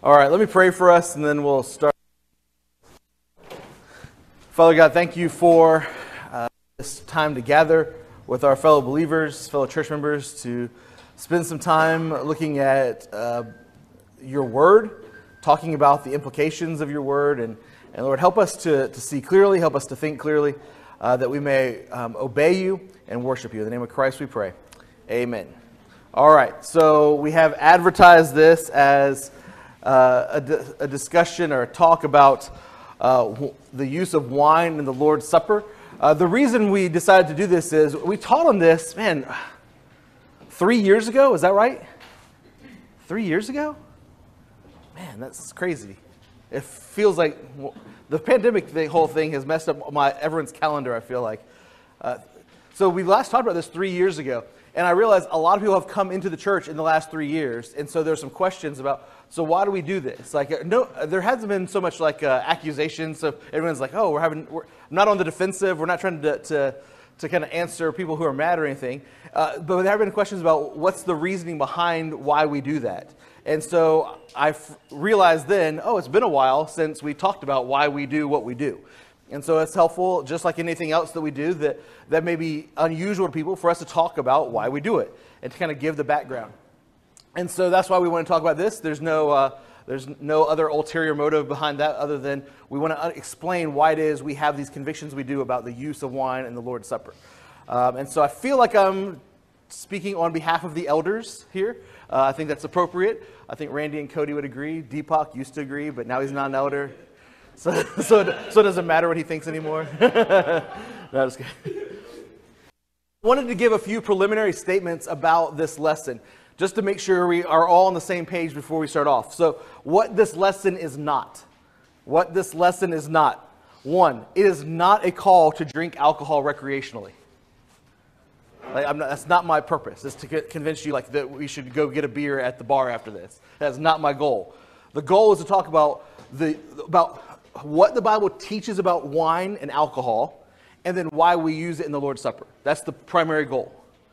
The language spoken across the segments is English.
All right, let me pray for us and then we'll start. Father God, thank you for this time to gather with our fellow believers, fellow church members, to spend some time looking at your word, talking about the implications of your word, and Lord, help us to see clearly, help us to think clearly, that we may obey you and worship you. In the name of Christ we pray. Amen. All right, so we have advertised this as a discussion or a talk about the use of wine in the Lord's Supper. The reason we decided to do this is we taught on this, 3 years ago. Is that right? 3 years ago? Man, that's crazy. It feels like the pandemic, the whole thing has messed up everyone's calendar, I feel like. So we last talked about this 3 years ago. And I realized a lot of people have come into the church in the last 3 years, and so there's some questions about, so why do we do this? Like, no, there hasn't been so much like accusations. So everyone's like, oh, we're not on the defensive. We're not trying to kind of answer people who are mad or anything. But there have been questions about what's the reasoning behind why we do that. And so I realized then, oh, it's been a while since we talked about why we do what we do. And so it's helpful, just like anything else that we do, that may be unusual to people, for us to talk about why we do it and to kind of give the background. And so that's why we want to talk about this. There's no other ulterior motive behind that other than we want to explain why it is we have these convictions we do about the use of wine in the Lord's Supper. And so I feel like I'm speaking on behalf of the elders here. I think that's appropriate. I think Randy and Cody would agree. Deepak used to agree, but now he's not an elder. So it doesn't matter what he thinks anymore. No, just kidding. I wanted to give a few preliminary statements about this lesson, just to make sure we are all on the same page before we start off. So what this lesson is not. What this lesson is not. One, it is not a call to drink alcohol recreationally. That's not my purpose. It's to convince you that we should go get a beer at the bar after this. That's not my goal. The goal is to talk about what the Bible teaches about wine and alcohol, and then why we use it in the Lord's Supper. That's the primary goal.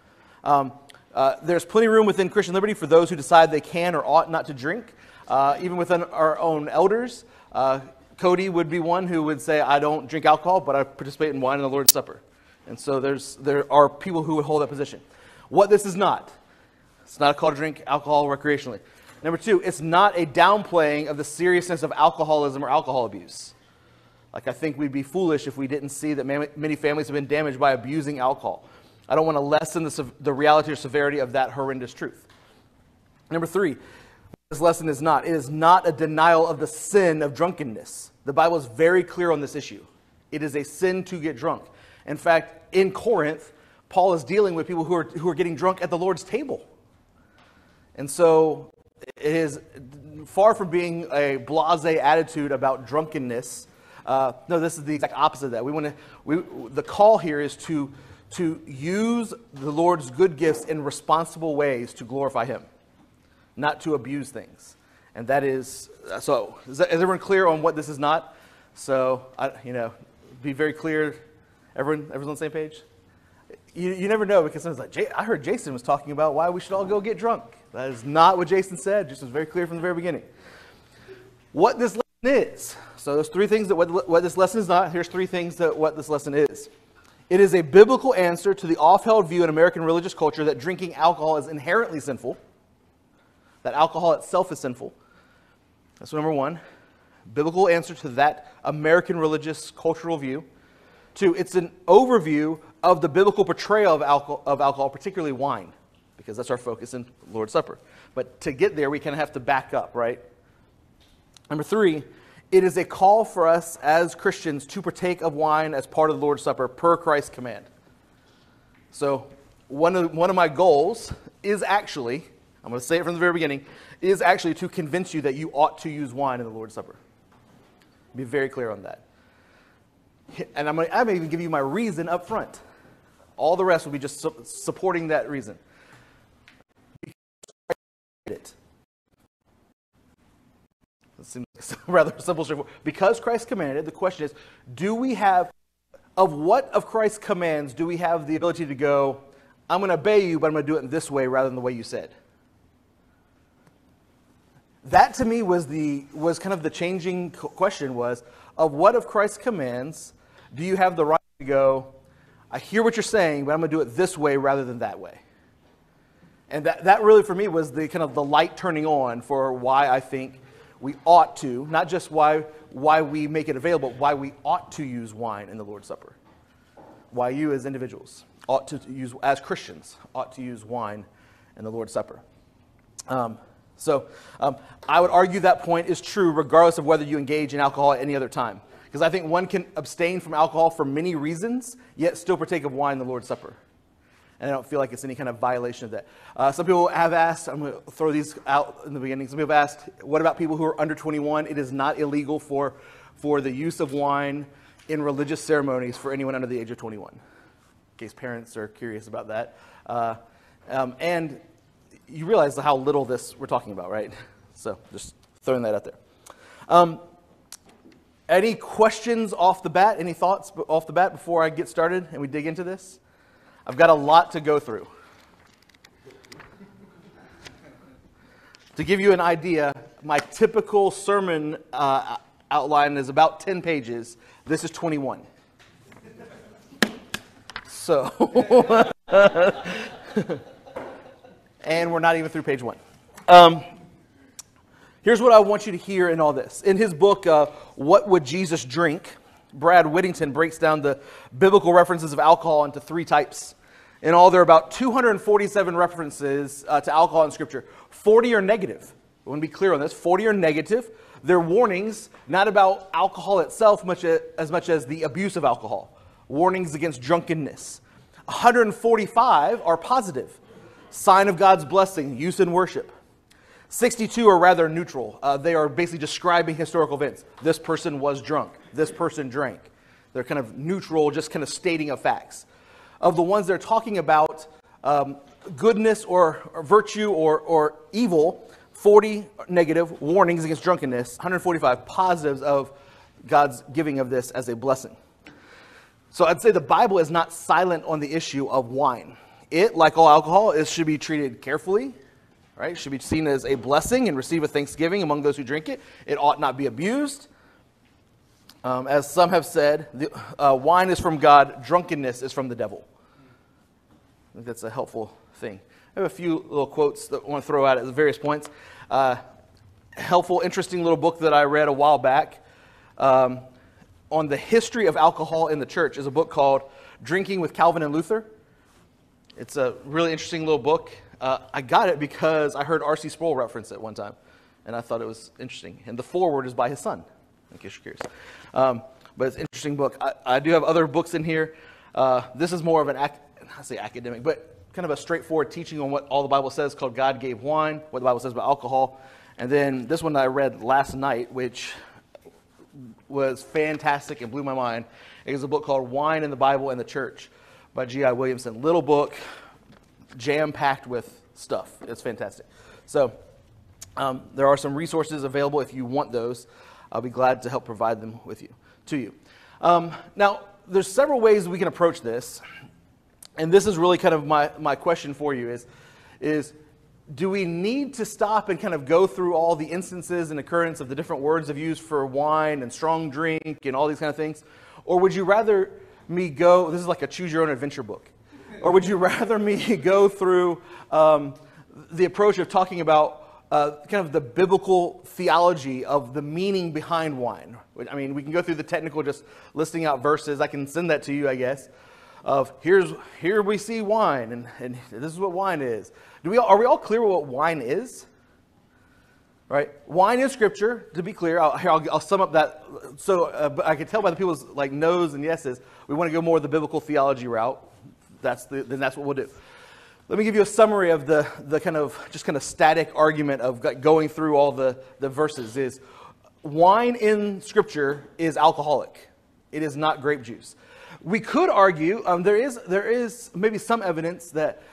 There's plenty of room within Christian Liberty for those who decide they can or ought not to drink. Even within our own elders, Cody would be one who would say, I don't drink alcohol, but I participate in wine in the Lord's Supper. And so there are people who would hold that position. What this is not, it's not a call to drink alcohol recreationally. Number two, it's not a downplaying of the seriousness of alcoholism or alcohol abuse. I think we'd be foolish if we didn't see that many families have been damaged by abusing alcohol. I don't want to lessen the reality or severity of that horrendous truth. Number three, this lesson is not. It is not a denial of the sin of drunkenness. The Bible is very clear on this issue. It is a sin to get drunk. In fact, in Corinth, Paul is dealing with people who are getting drunk at the Lord's table. And so it is far from being a blasé attitude about drunkenness. No, this is the exact opposite of that. The call here is to use the Lord's good gifts in responsible ways to glorify Him, not to abuse things. And that is, so is everyone clear on what this is not? So, be very clear. Everyone's on the same page? You never know, because someone's like, I heard Jason was talking about why we should all go get drunk. That is not what Jason said. Just was very clear from the very beginning. What this lesson is. So there's three things that what this lesson is not. Here's three things that what this lesson is. It is a biblical answer to the oft-held view in American religious culture that drinking alcohol is inherently sinful. That alcohol itself is sinful. That's number one. Biblical answer to that American religious cultural view. Two, it's an overview of the biblical portrayal of alcohol, particularly wine, because that's our focus in Lord's Supper. But to get there, we kind of have to back up, right? Number three, it is a call for us as Christians to partake of wine as part of the Lord's Supper per Christ's command. So one of my goals is actually, I'm going to say it from the very beginning, is actually to convince you that you ought to use wine in the Lord's Supper. Be very clear on that. And I may even give you my reason up front. All the rest will be just supporting that reason. It seems rather simple, straightforward. Because Christ commanded it, the question is, do we have, of what of Christ's commands do we have the ability to go, I'm going to obey you, but I'm going to do it in this way rather than the way you said? that to me was kind of the changing question was, of what of Christ's commands do you have the right to go, I hear what you're saying, but I'm going to do it this way rather than that way? And that really for me was the kind of the light turning on for why I think we ought to, not just why we make it available, but why we ought to use wine in the Lord's Supper. Why you as individuals ought to use, as Christians, ought to use wine in the Lord's Supper. So I would argue that point is true regardless of whether you engage in alcohol at any other time. Because I think one can abstain from alcohol for many reasons, yet still partake of wine in the Lord's Supper. And I don't feel like it's any kind of violation of that. Some people have asked, I'm going to throw these out in the beginning. Some people have asked, what about people who are under 21? It is not illegal for the use of wine in religious ceremonies for anyone under the age of 21. In case parents are curious about that. And you realize how little this we're talking about, right? So just throwing that out there. Any questions off the bat? Any thoughts off the bat before I get started and we dig into this? I've got a lot to go through. To give you an idea, my typical sermon outline is about 10 pages. This is 21. So, and we're not even through page 1. Here's what I want you to hear in all this. In his book, What Would Jesus Drink?, Brad Whittington breaks down the biblical references of alcohol into 3 types. In all, there are about 247 references to alcohol in Scripture. 40 are negative. I want to be clear on this. 40 are negative. They're warnings, not about alcohol itself as much as the abuse of alcohol. Warnings against drunkenness. 145 are positive. Sign of God's blessing, use in worship. 62 are rather neutral. They are basically describing historical events. This person was drunk. This person drank. They're kind of neutral, just kind of stating of facts. Of the ones that are talking about goodness or virtue or evil, 40 negative warnings against drunkenness, 145 positives of God's giving of this as a blessing. So I'd say the Bible is not silent on the issue of wine. It, like all alcohol, should be treated carefully. Right? Should be seen as a blessing and receive with thanksgiving among those who drink it. It ought not be abused. As some have said, wine is from God, drunkenness is from the devil. I think that's a helpful thing. I have a few little quotes that I want to throw out at various points. Helpful, interesting little book that I read a while back on the history of alcohol in the church is a book called Drinking with Calvin and Luther. It's a really interesting little book. I got it because I heard R.C. Sproul reference it one time, and I thought it was interesting. And the foreword is by his son, in case you're curious. But it's an interesting book. I do have other books in here. This is more of an, I say academic, but kind of a straightforward teaching on what all the Bible says called God Gave Wine, what the Bible says about alcohol. And then this one that I read last night, which was fantastic and blew my mind. It is a book called Wine in the Bible and the Church by G.I. Williamson. Little book, jam-packed with stuff. It's fantastic. So there are some resources available if you want those. I'll be glad to help provide them to you. Now, there's several ways we can approach this, and this is really kind of my question for you is do we need to stop and kind of go through all the instances and occurrence of the different words of use for wine and strong drink and all these kind of things? Or would you rather me go, this is like a choose your own adventure book, or would you rather me go through the approach of talking about kind of the biblical theology of the meaning behind wine? I mean, we can go through the technical, just listing out verses. I can send that to you, I guess, of here we see wine, and this is what wine is. Are we all clear what wine is? Right? Wine is Scripture, to be clear. I'll sum up that. So but I can tell by the people's like no's and yeses, we want to go more the biblical theology route. Then that's what we'll do. Let me give you a summary of the kind of static argument of going through all the verses. Is wine in Scripture is alcoholic. It is not grape juice. We could argue there is maybe some evidence that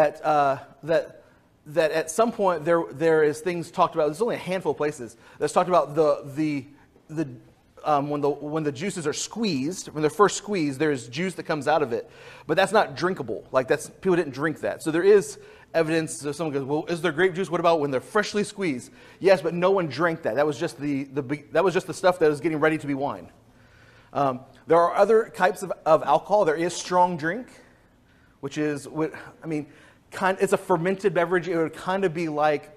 at some point there is things talked about. There's only a handful of places that's talked about the when the juices are squeezed, when they're first squeezed, there's juice that comes out of it, but that's not drinkable. Like people didn't drink that. So there is evidence. So someone goes, well, is there grape juice? What about when they're freshly squeezed? Yes, but no one drank that. That was just the stuff that was getting ready to be wine. There are other types of alcohol. There is strong drink, which is it's a fermented beverage. It would kind of be like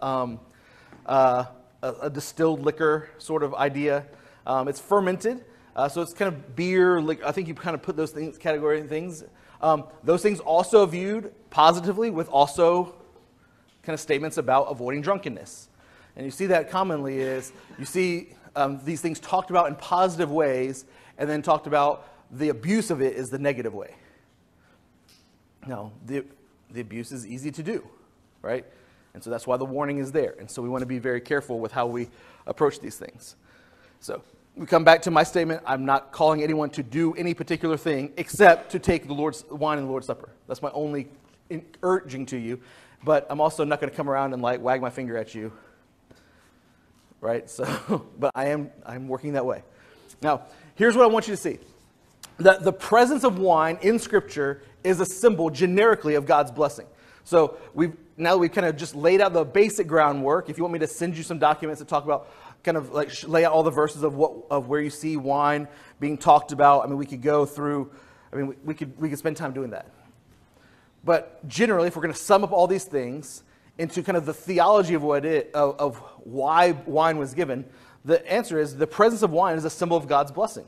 a distilled liquor sort of idea. It's fermented, so it's kind of beer. I think you kind of put those category and things. Those things also viewed positively with also kind of statements about avoiding drunkenness. And you see that commonly is you see these things talked about in positive ways and then talked about the abuse of it is the negative way. Now, the abuse is easy to do, right? And so that's why the warning is there. And so we want to be very careful with how we approach these things. So we come back to my statement. I'm not calling anyone to do any particular thing except to take the Lord's wine and the Lord's Supper. That's my only urging to you. But I'm also not going to come around and wag my finger at you, right? So, but I'm working that way. Now, here's what I want you to see. The presence of wine in Scripture is a symbol generically of God's blessing. So now we've kind of just laid out the basic groundwork. If you want me to send you some documents that talk about kind of lay out all the verses of where you see wine being talked about, we could go through. We could spend time doing that. But generally, if we're going to sum up all these things into kind of the theology of of why wine was given, the answer is the presence of wine is a symbol of God's blessing.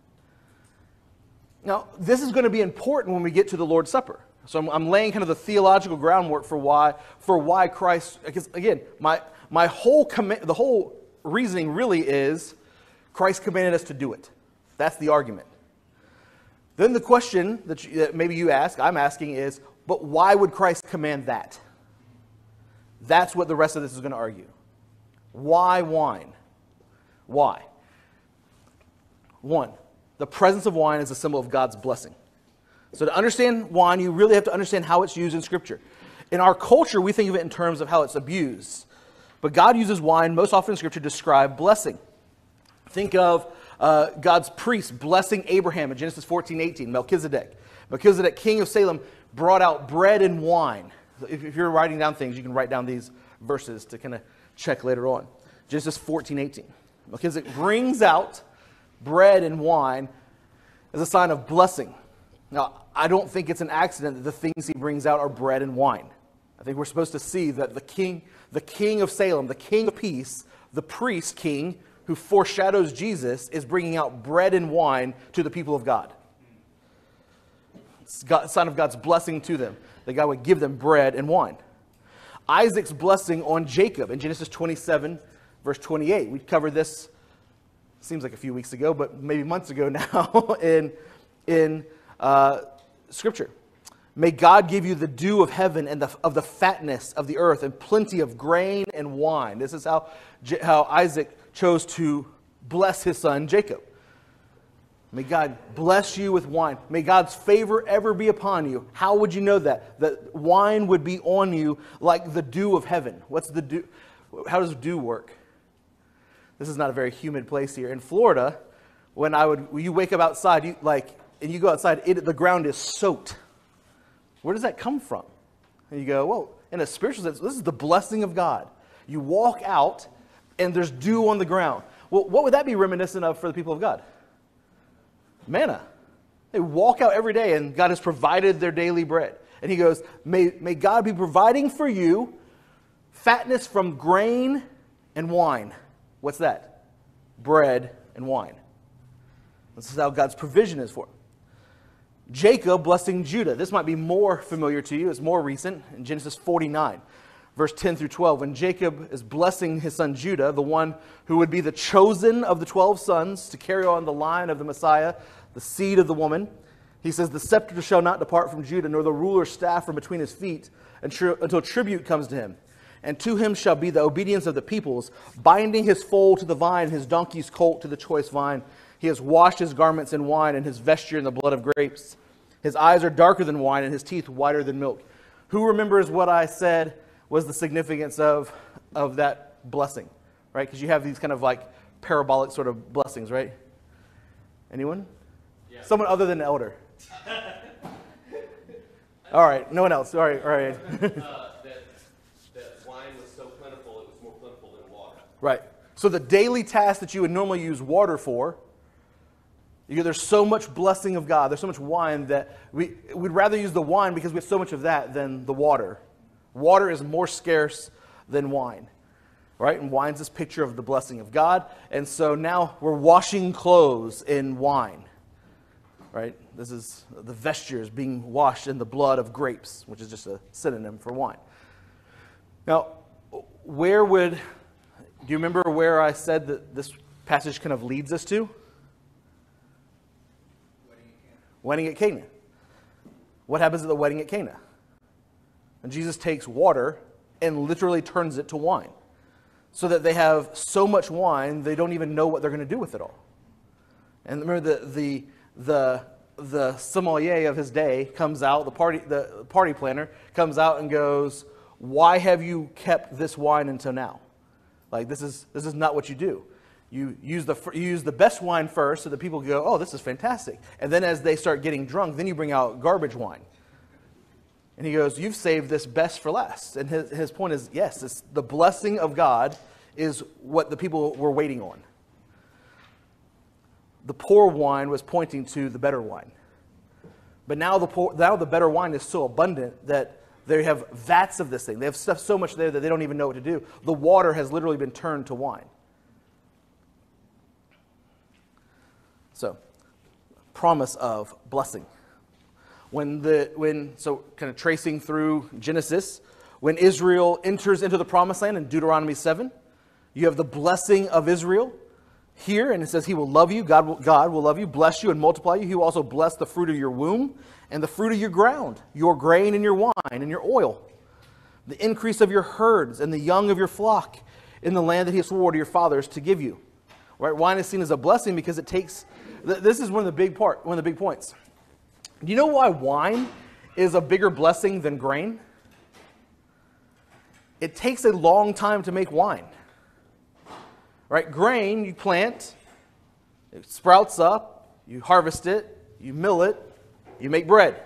Now, this is going to be important when we get to the Lord's Supper. So I'm laying kind of the theological groundwork for why Christ. Because again, the whole reasoning really is Christ commanded us to do it. That's the argument. Then the question that maybe I'm asking is, but why would Christ command that? That's what the rest of this is going to argue. Why wine? Why? One, the presence of wine is a symbol of God's blessing. So to understand wine, you really have to understand how it's used in Scripture. In our culture, we think of it in terms of how it's abused. But God uses wine most often in Scripture to describe blessing. Think of God's priest blessing Abraham in Genesis 14:18, Melchizedek. Melchizedek, king of Salem, brought out bread and wine. If you're writing down things, you can write down these verses to kind of check later on. Genesis 14:18. Melchizedek brings out bread and wine as a sign of blessing. Now, I don't think it's an accident that the things he brings out are bread and wine. I think we're supposed to see that the king of Salem, the king of peace, the priest king who foreshadows Jesus is bringing out bread and wine to the people of God. It's a sign of God's blessing to them, that God would give them bread and wine. Isaac's blessing on Jacob in Genesis 27, verse 28. We covered this, seems like a few weeks ago, but maybe months ago now in Scripture. May God give you the dew of heaven and of the fatness of the earth and plenty of grain and wine. This is how Isaac chose to bless his son Jacob. May God bless you with wine. May God's favor ever be upon you. How would you know that? That wine would be on you like the dew of heaven. What's the dew? How does dew work? This is not a very humid place here. In Florida, when you wake up outside, and you go outside, the ground is soaked. Where does that come from? And you go, well, in a spiritual sense, this is the blessing of God. You walk out, and there's dew on the ground. Well, what would that be reminiscent of for the people of God? Manna. They walk out every day, and God has provided their daily bread. And he goes, may God be providing for you fatness from grain and wine. What's that? Bread and wine. This is how God's provision is for him. Jacob blessing Judah. This might be more familiar to you. It's more recent in Genesis 49, verse 10 through 12. When Jacob is blessing his son Judah, the one who would be the chosen of the 12 sons to carry on the line of the Messiah, the seed of the woman, he says, the scepter shall not depart from Judah, nor the ruler's staff from between his feet, until tribute comes to him. And to him shall be the obedience of the peoples, binding his foal to the vine, his donkey's colt to the choice vine. He has washed his garments in wine, and his vesture in the blood of grapes. His eyes are darker than wine, and his teeth whiter than milk. Who remembers what I said was the significance of that blessing, right? Because you have these kind of parabolic sort of blessings, right? Anyone? Yeah. Someone other than an elder. All right, no one else. All right. That wine was so plentiful, it was more plentiful than water. Right. So the daily task that you would normally use water for, there's so much blessing of God, there's so much wine that we'd rather use the wine because we have so much of that than the water. Water is more scarce than wine, right? And wine's this picture of the blessing of God. And so now we're washing clothes in wine, right? This is the vestures being washed in the blood of grapes, which is just a synonym for wine. Now, do you remember where I said that this passage kind of leads us to? Wedding at Cana. What happens at the wedding at Cana? And Jesus takes water and literally turns it to wine. So that they have so much wine, they don't even know what they're going to do with it all. And remember the sommelier of his day comes out, the party planner comes out and goes, "Why have you kept this wine until now? Like this is not what you do. You use the best wine first so that people go, oh, this is fantastic. And then as they start getting drunk, then you bring out garbage wine." And he goes, "You've saved this best for last." And his point is, yes, the blessing of God is what the people were waiting on. The poor wine was pointing to the better wine. But now the better wine is so abundant that they have vats of this thing. They have stuff so much there that they don't even know what to do. The water has literally been turned to wine. So, promise of blessing. So kind of tracing through Genesis, when Israel enters into the promised land in Deuteronomy 7, you have the blessing of Israel here, and it says he will love you, God will love you, bless you, and multiply you. He will also bless the fruit of your womb and the fruit of your ground, your grain and your wine and your oil, the increase of your herds and the young of your flock in the land that he swore to your fathers to give you. Right? Wine is seen as a blessing because it takes, this is one of the big points. Do you know why wine is a bigger blessing than grain? It takes a long time to make wine. Right? Grain, you plant, it sprouts up, you harvest it, you mill it, you make bread.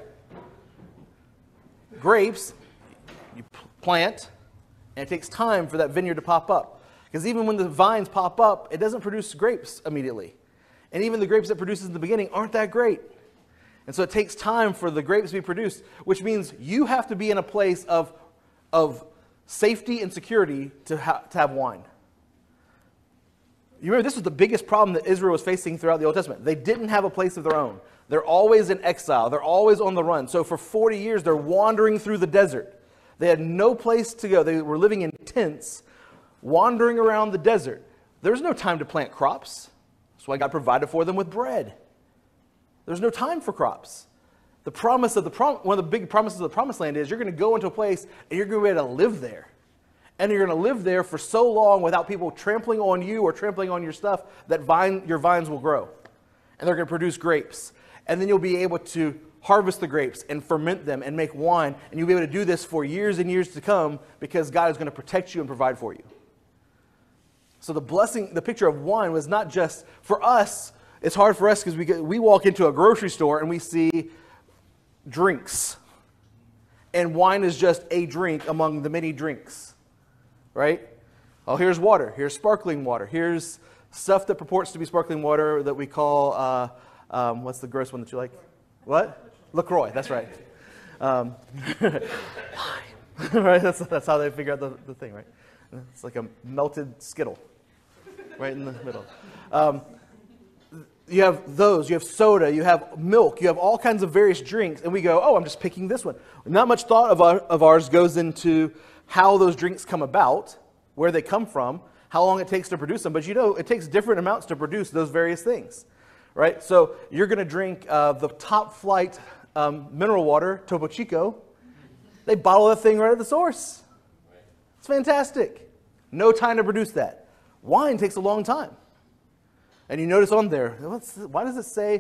Grapes, you plant, and it takes time for that vineyard to pop up. Because even when the vines pop up, it doesn't produce grapes immediately. And even the grapes it produces in the beginning aren't that great. And so it takes time for the grapes to be produced, which means you have to be in a place of safety and security to have wine. You remember, this was the biggest problem that Israel was facing throughout the Old Testament. They didn't have a place of their own. They're always in exile. They're always on the run. So for 40 years, they're wandering through the desert. They had no place to go. They were living in tents, wandering around the desert. There was no time to plant crops. That's why God provided for them with bread. There's no time for crops. The promise of one of the big promises of the promised land is you're going to go into a place and you're going to be able to live there. And you're going to live there for so long without people trampling on you or trampling on your stuff that your vines will grow. And they're going to produce grapes. And then you'll be able to harvest the grapes and ferment them and make wine. And you'll be able to do this for years and years to come because God is going to protect you and provide for you. So the blessing, the picture of wine was not just for us. It's hard for us because we walk into a grocery store and we see drinks. And wine is just a drink among the many drinks. Right? Oh, here's water. Here's sparkling water. Here's stuff that purports to be sparkling water that we call, what's the gross one that you like? What? LaCroix. That's right. Right? That's how they figure out the thing, right? It's like a melted Skittle right in the middle. You have those. You have soda. You have milk. You have all kinds of various drinks. And we go, oh, I'm just picking this one. Not much thought of ours goes into how those drinks come about, where they come from, how long it takes to produce them. But you know, it takes different amounts to produce those various things, right? So you're going to drink the top flight mineral water, Topo Chico. They bottle that thing right at the source. It's fantastic. No time to produce that. Wine takes a long time. And you notice on there, why does it say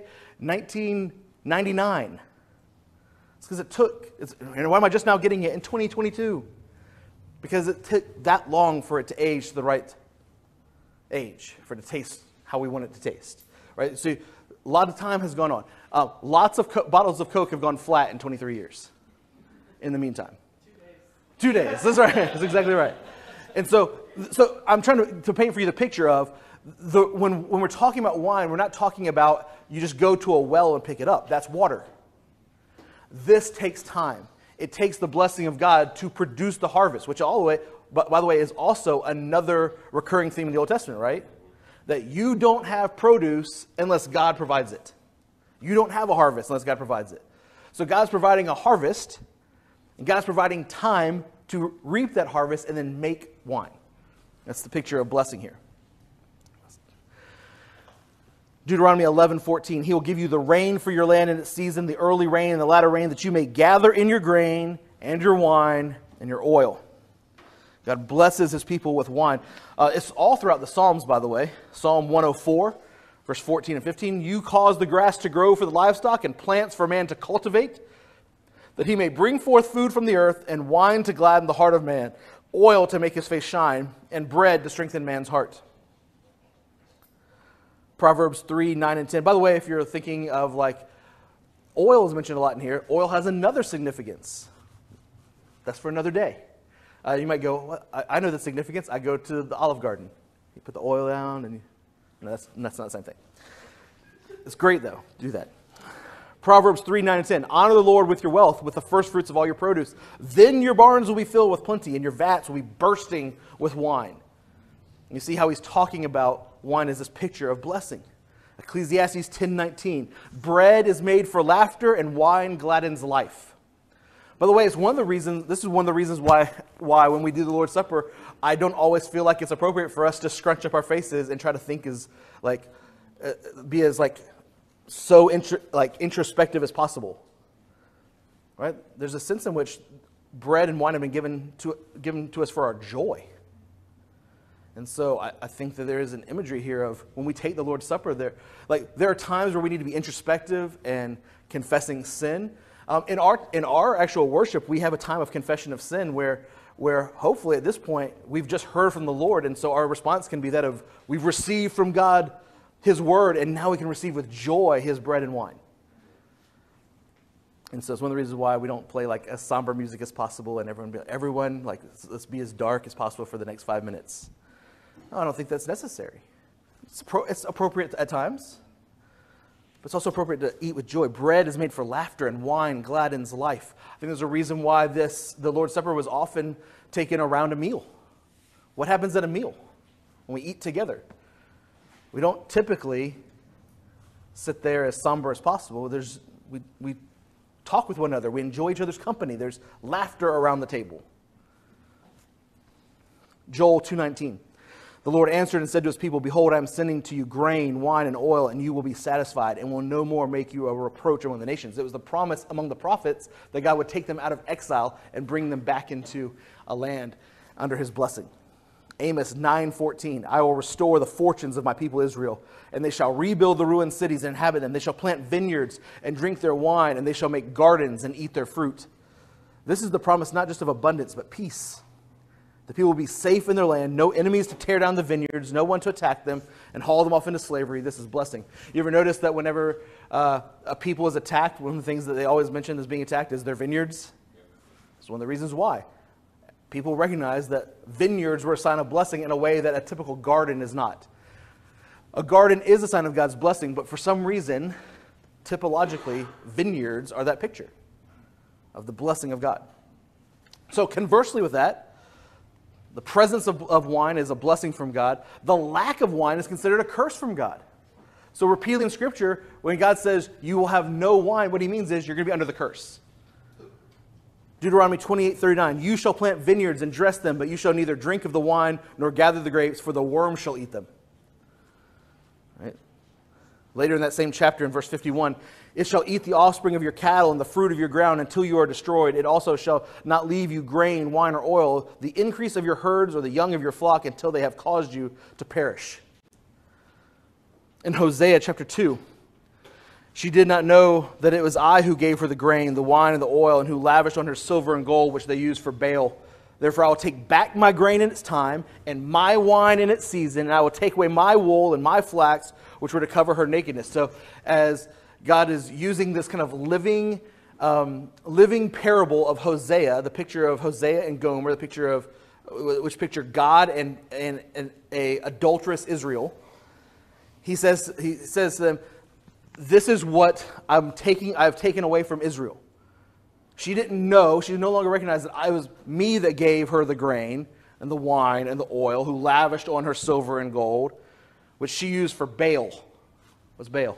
1999? It's because why am I just now getting it in 2022? Because it took that long for it to age to the right age for it to taste how we want it to taste, right? So a lot of time has gone on. Lots of bottles of Coke have gone flat in 23 years in the meantime. 2 days. That's right. That's exactly right. And so I'm trying to paint for you the picture of when we're talking about wine, we're not talking about you just go to a well and pick it up. That's water. This takes time. It takes the blessing of God to produce the harvest, which by the way, is also another recurring theme in the Old Testament, right? That you don't have produce unless God provides it. You don't have a harvest unless God provides it. So God's providing a harvest, and God's providing time to reap that harvest and then make wine. That's the picture of blessing here. Deuteronomy 11:14, he will give you the rain for your land in its season, the early rain and the latter rain, that you may gather in your grain and your wine and your oil. God blesses his people with wine. It's all throughout the Psalms, by the way. Psalm 104, verse 14 and 15. You cause the grass to grow for the livestock and plants for man to cultivate, that he may bring forth food from the earth and wine to gladden the heart of man, oil to make his face shine, and bread to strengthen man's heart. Proverbs 3, 9, and 10. By the way, if you're thinking of oil is mentioned a lot in here, oil has another significance. That's for another day. You might go, well, I know the significance. I go to the Olive Garden. You put the oil down, and that's not the same thing. It's great, though. Do that. Proverbs 3, 9, and 10. Honor the Lord with your wealth, with the first fruits of all your produce. Then your barns will be filled with plenty, and your vats will be bursting with wine. And you see how he's talking about wine as this picture of blessing. Ecclesiastes 10:19. Bread is made for laughter, and wine gladdens life. By the way, this is one of the reasons why when we do the Lord's Supper, I don't always feel like it's appropriate for us to scrunch up our faces and try to think be as introspective as possible. Right? There's a sense in which bread and wine have been given to us for our joy. And so I think that there is an imagery here of when we take the Lord's Supper, there are times where we need to be introspective and confessing sin. In our actual worship, we have a time of confession of sin where hopefully at this point we've just heard from the Lord, and so our response can be that of we've received from God his word, and now we can receive with joy his bread and wine. And so it's one of the reasons why we don't play as somber music as possible, and everyone let's be as dark as possible for the next 5 minutes. No, I don't think that's necessary. It's appropriate at times, but it's also appropriate to eat with joy. Bread is made for laughter, and wine gladdens life. I think there's a reason why the Lord's Supper was often taken around a meal. What happens at a meal when we eat together? We don't typically sit there as somber as possible. We talk with one another. We enjoy each other's company. There's laughter around the table. Joel 2:19. The Lord answered and said to his people, behold, I am sending to you grain, wine, and oil, and you will be satisfied, and will no more make you a reproach among the nations. It was the promise among the prophets that God would take them out of exile and bring them back into a land under his blessing. Amos 9:14, I will restore the fortunes of my people Israel, and they shall rebuild the ruined cities and inhabit them. They shall plant vineyards and drink their wine, and they shall make gardens and eat their fruit. This is the promise not just of abundance, but peace. The people will be safe in their land, no enemies to tear down the vineyards, no one to attack them and haul them off into slavery. This is blessing. You ever notice that whenever a people is attacked, one of the things that they always mention as being attacked is their vineyards? It's one of the reasons why. People recognize that vineyards were a sign of blessing in a way that a typical garden is not. A garden is a sign of God's blessing, but for some reason, typologically, vineyards are that picture of the blessing of God. So conversely with that, the presence of wine is a blessing from God. The lack of wine is considered a curse from God. So repeatedly in Scripture, when God says you will have no wine, what he means is you're going to be under the curse. Deuteronomy 28:39, you shall plant vineyards and dress them, but you shall neither drink of the wine nor gather the grapes, for the worm shall eat them. Right? Later in that same chapter, in verse 51, it shall eat the offspring of your cattle and the fruit of your ground until you are destroyed. It also shall not leave you grain, wine, or oil, the increase of your herds or the young of your flock until they have caused you to perish. In Hosea chapter 2, she did not know that it was I who gave her the grain, the wine, and the oil, and who lavished on her silver and gold, which they used for Baal, Therefore, I will take back my grain in its time, and my wine in its season, and I will take away my wool and my flax, which were to cover her nakedness. So as God is using this kind of living parable of Hosea, the picture of Hosea and Gomer, the picture of which picture God and a adulterous Israel, he says to them, this is what I've taken away from Israel. She didn't know, she no longer recognized that I was me that gave her the grain and the wine and the oil, who lavished on her silver and gold, which she used for Baal. What's Baal?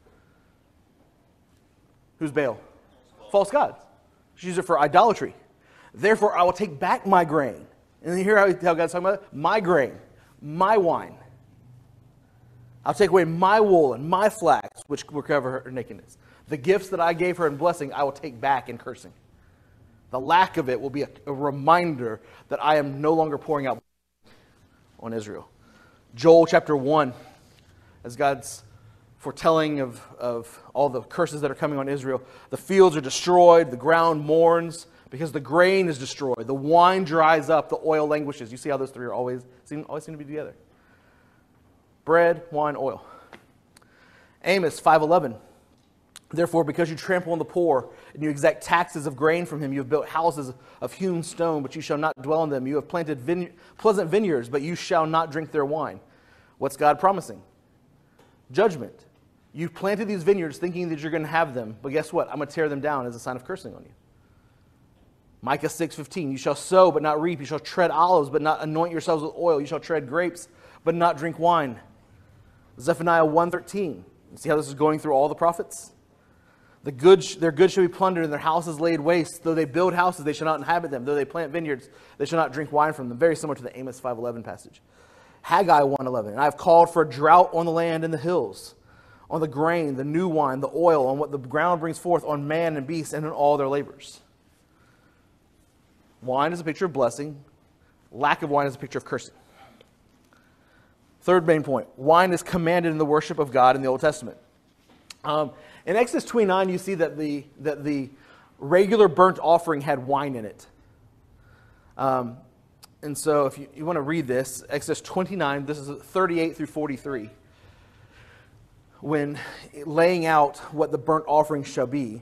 Who's Baal? False gods. She used it for idolatry. Therefore, I will take back my grain. And you hear how God's talking about it? My grain, my wine. I'll take away my wool and my flax, which will cover her nakedness. The gifts that I gave her in blessing, I will take back in cursing. The lack of it will be a reminder that I am no longer pouring out on Israel. Joel chapter 1, as God's foretelling of all the curses that are coming on Israel. The fields are destroyed, the ground mourns because the grain is destroyed. The wine dries up, the oil languishes. You see how those three are always seem to be together. Bread, wine, oil. Amos 5:11. Therefore, because you trample on the poor, and you exact taxes of grain from him, you have built houses of hewn stone, but you shall not dwell in them. You have planted pleasant vineyards, but you shall not drink their wine. What's God promising? Judgment. You've planted these vineyards thinking that you're going to have them, but guess what? I'm going to tear them down as a sign of cursing on you. Micah 6:15. You shall sow, but not reap. You shall tread olives, but not anoint yourselves with oil. You shall tread grapes, but not drink wine. Zephaniah 1:13. You see how this is going through all the prophets? Their goods shall be plundered, and their houses laid waste. Though they build houses, they shall not inhabit them. Though they plant vineyards, they shall not drink wine from them. Very similar to the Amos 5:11 passage. Haggai 1:11. And I have called for a drought on the land and the hills, on the grain, the new wine, the oil, on what the ground brings forth, on man and beast, and on all their labors. Wine is a picture of blessing. Lack of wine is a picture of cursing. Third main point. Wine is commanded in the worship of God in the Old Testament. In Exodus 29, you see that the regular burnt offering had wine in it. And so if you want to read this, Exodus 29, this is 38 through 43, when laying out what the burnt offering shall be,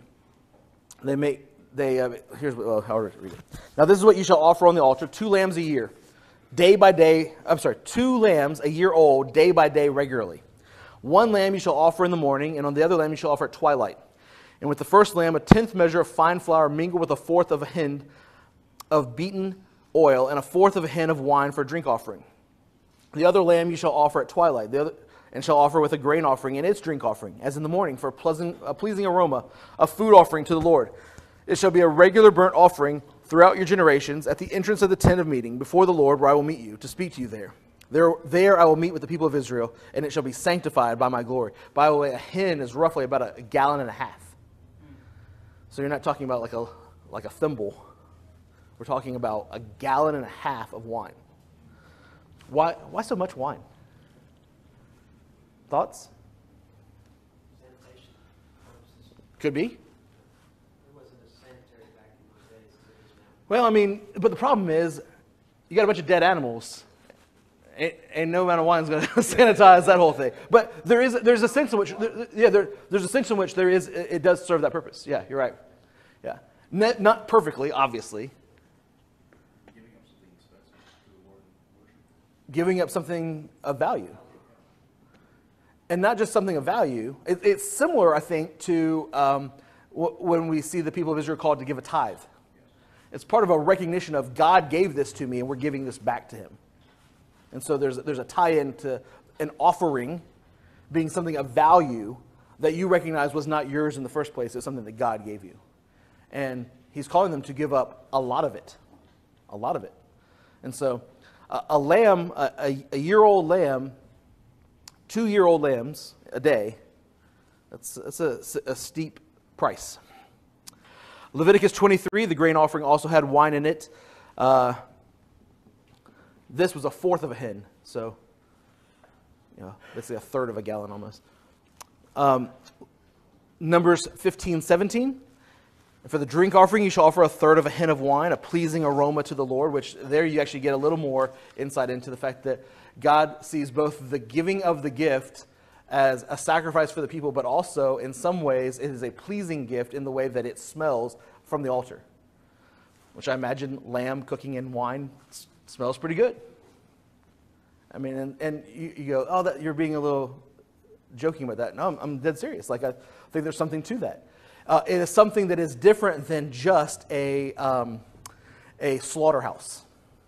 here's how to read it. Now this is what you shall offer on the altar: 2 lambs a year, day by day. 2 lambs a year old, day by day, regularly. 1 lamb you shall offer in the morning, and on the other lamb you shall offer at twilight. And with the first lamb, a 10th measure of fine flour mingled with 1/4 of a hin of beaten oil, and 1/4 of a hin of wine for a drink offering. The other lamb you shall offer at twilight, and shall offer with a grain offering and its drink offering, as in the morning, for a pleasing aroma, a food offering to the Lord. It shall be a regular burnt offering throughout your generations, at the entrance of the tent of meeting, before the Lord, where I will meet you, to speak to you there. There I will meet with the people of Israel, and it shall be sanctified by my glory. By the way, a hin is roughly about a gallon and a half. So you're not talking about like a thimble. We're talking about a gallon and a half of wine. Why so much wine? Thoughts? Sanitation purposes. Could be. It wasn't as sanitary back in those days as it is now. Well, I mean, but the problem is, you got a bunch of dead animals, and no amount of wine is going to sanitize that whole thing. But there's a sense in which, there's a sense in which it does serve that purpose. Yeah, you're right. Yeah, not perfectly, obviously. Giving up something of value. And not just something of value. It's similar, I think, to when we see the people of Israel called to give a tithe. It's part of a recognition of God gave this to me, and we're giving this back to him. And so there's a tie-in to an offering being something of value that you recognize was not yours in the first place. It's something that God gave you. And he's calling them to give up a lot of it. A lot of it. And so a lamb, a year-old lamb, 2-year-old lambs a day, that's a steep price. Leviticus 23, the grain offering also had wine in it. This was 1/4 of a hin, so basically 1/3 of a gallon almost. Numbers 15:17. And for the drink offering, you shall offer a third of a hin of wine, a pleasing aroma to the Lord, which there you actually get a little more insight into the fact that God sees both the giving of the gift as a sacrifice for the people, but also in some ways it is a pleasing gift in the way that it smells from the altar, which I imagine lamb cooking in wine smells pretty good. I mean, and you go, oh, that you're being a little joking about that. No, I'm dead serious. Like, I think there's something to that. It is something that is different than just a slaughterhouse,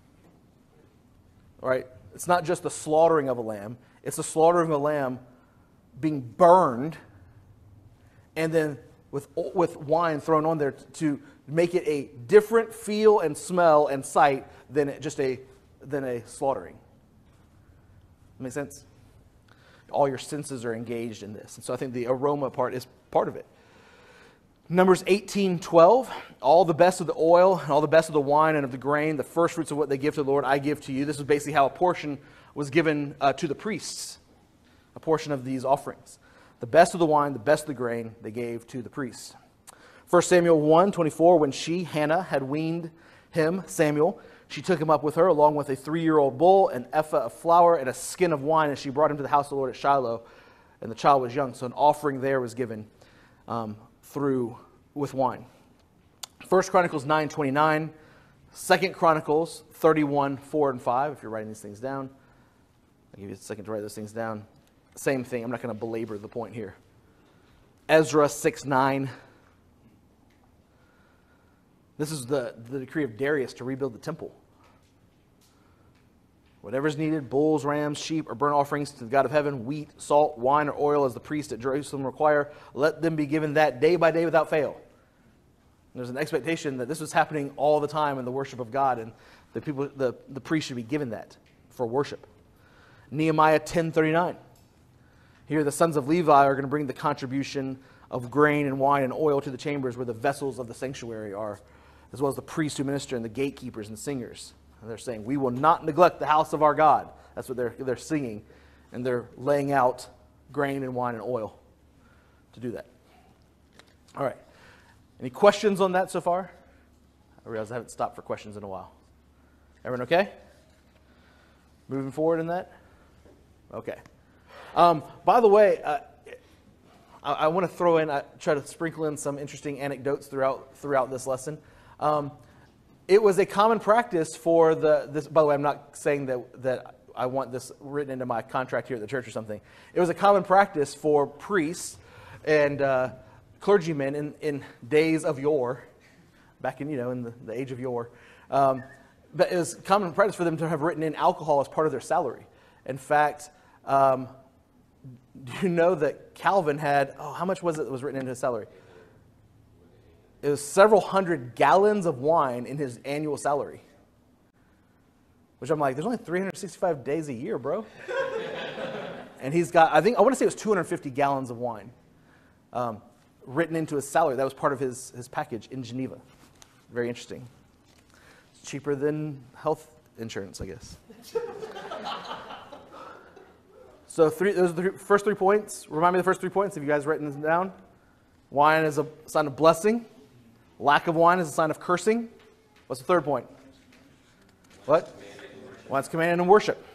right? It's not just the slaughtering of a lamb. It's the slaughtering of a lamb being burned and then with wine thrown on there to make it a different feel and smell and sight than a slaughtering. Make sense? All your senses are engaged in this. And so I think the aroma part is part of it. Numbers 18:12, all the best of the oil and all the best of the wine and of the grain, the first fruits of what they give to the Lord, I give to you. This is basically how a portion was given to the priests, a portion of these offerings. The best of the wine, the best of the grain, they gave to the priests. 1 Samuel 1:24, when she, Hannah, had weaned him, Samuel, she took him up with her, along with a 3-year-old bull, an ephah of flour, and a skin of wine, and she brought him to the house of the Lord at Shiloh, and the child was young. So an offering there was given with wine. 1 Chronicles 9:29, 2 Chronicles 31:4 and 5, if you're writing these things down. I'll give you a second to write those things down. Same thing, I'm not going to belabor the point here. Ezra 6:9. This is the decree of Darius to rebuild the temple. Whatever's needed, bulls, rams, sheep, or burnt offerings to the God of heaven, wheat, salt, wine, or oil, as the priests at Jerusalem require, let them be given that day by day without fail. There's an expectation that this was happening all the time in the worship of God, and the priests should be given that for worship. Nehemiah 10:39. Here the sons of Levi are going to bring the contribution of grain and wine and oil to the chambers where the vessels of the sanctuary are, as well as the priests who minister and the gatekeepers and singers. And they're saying, we will not neglect the house of our God. That's what they're singing, and they're laying out grain and wine and oil to do that. All right. Any questions on that so far? I realize I haven't stopped for questions in a while. Everyone okay? Moving forward in that? Okay. By the way, I want to throw in, try to sprinkle in some interesting anecdotes throughout this lesson. It was a common practice for this. By the way, I'm not saying that I want this written into my contract here at the church or something. It was a common practice for priests and clergymen in days of yore, back in the age of yore. But it was common practice for them to have written in alcohol as part of their salary. In fact, do you know that Calvin had, how much was it that was written into his salary? It was several hundred gallons of wine in his annual salary. Which I'm like, there's only 365 days a year, bro. And he's got, I want to say it was 250 gallons of wine written into his salary. That was part of his package in Geneva. Very interesting. It's cheaper than health insurance, I guess. So those are the first 3 points. Remind me of the first 3 points. Have you guys written them down? Wine is a sign of blessing. Lack of wine is a sign of cursing. What's the third point? What? Wine's commanded in worship.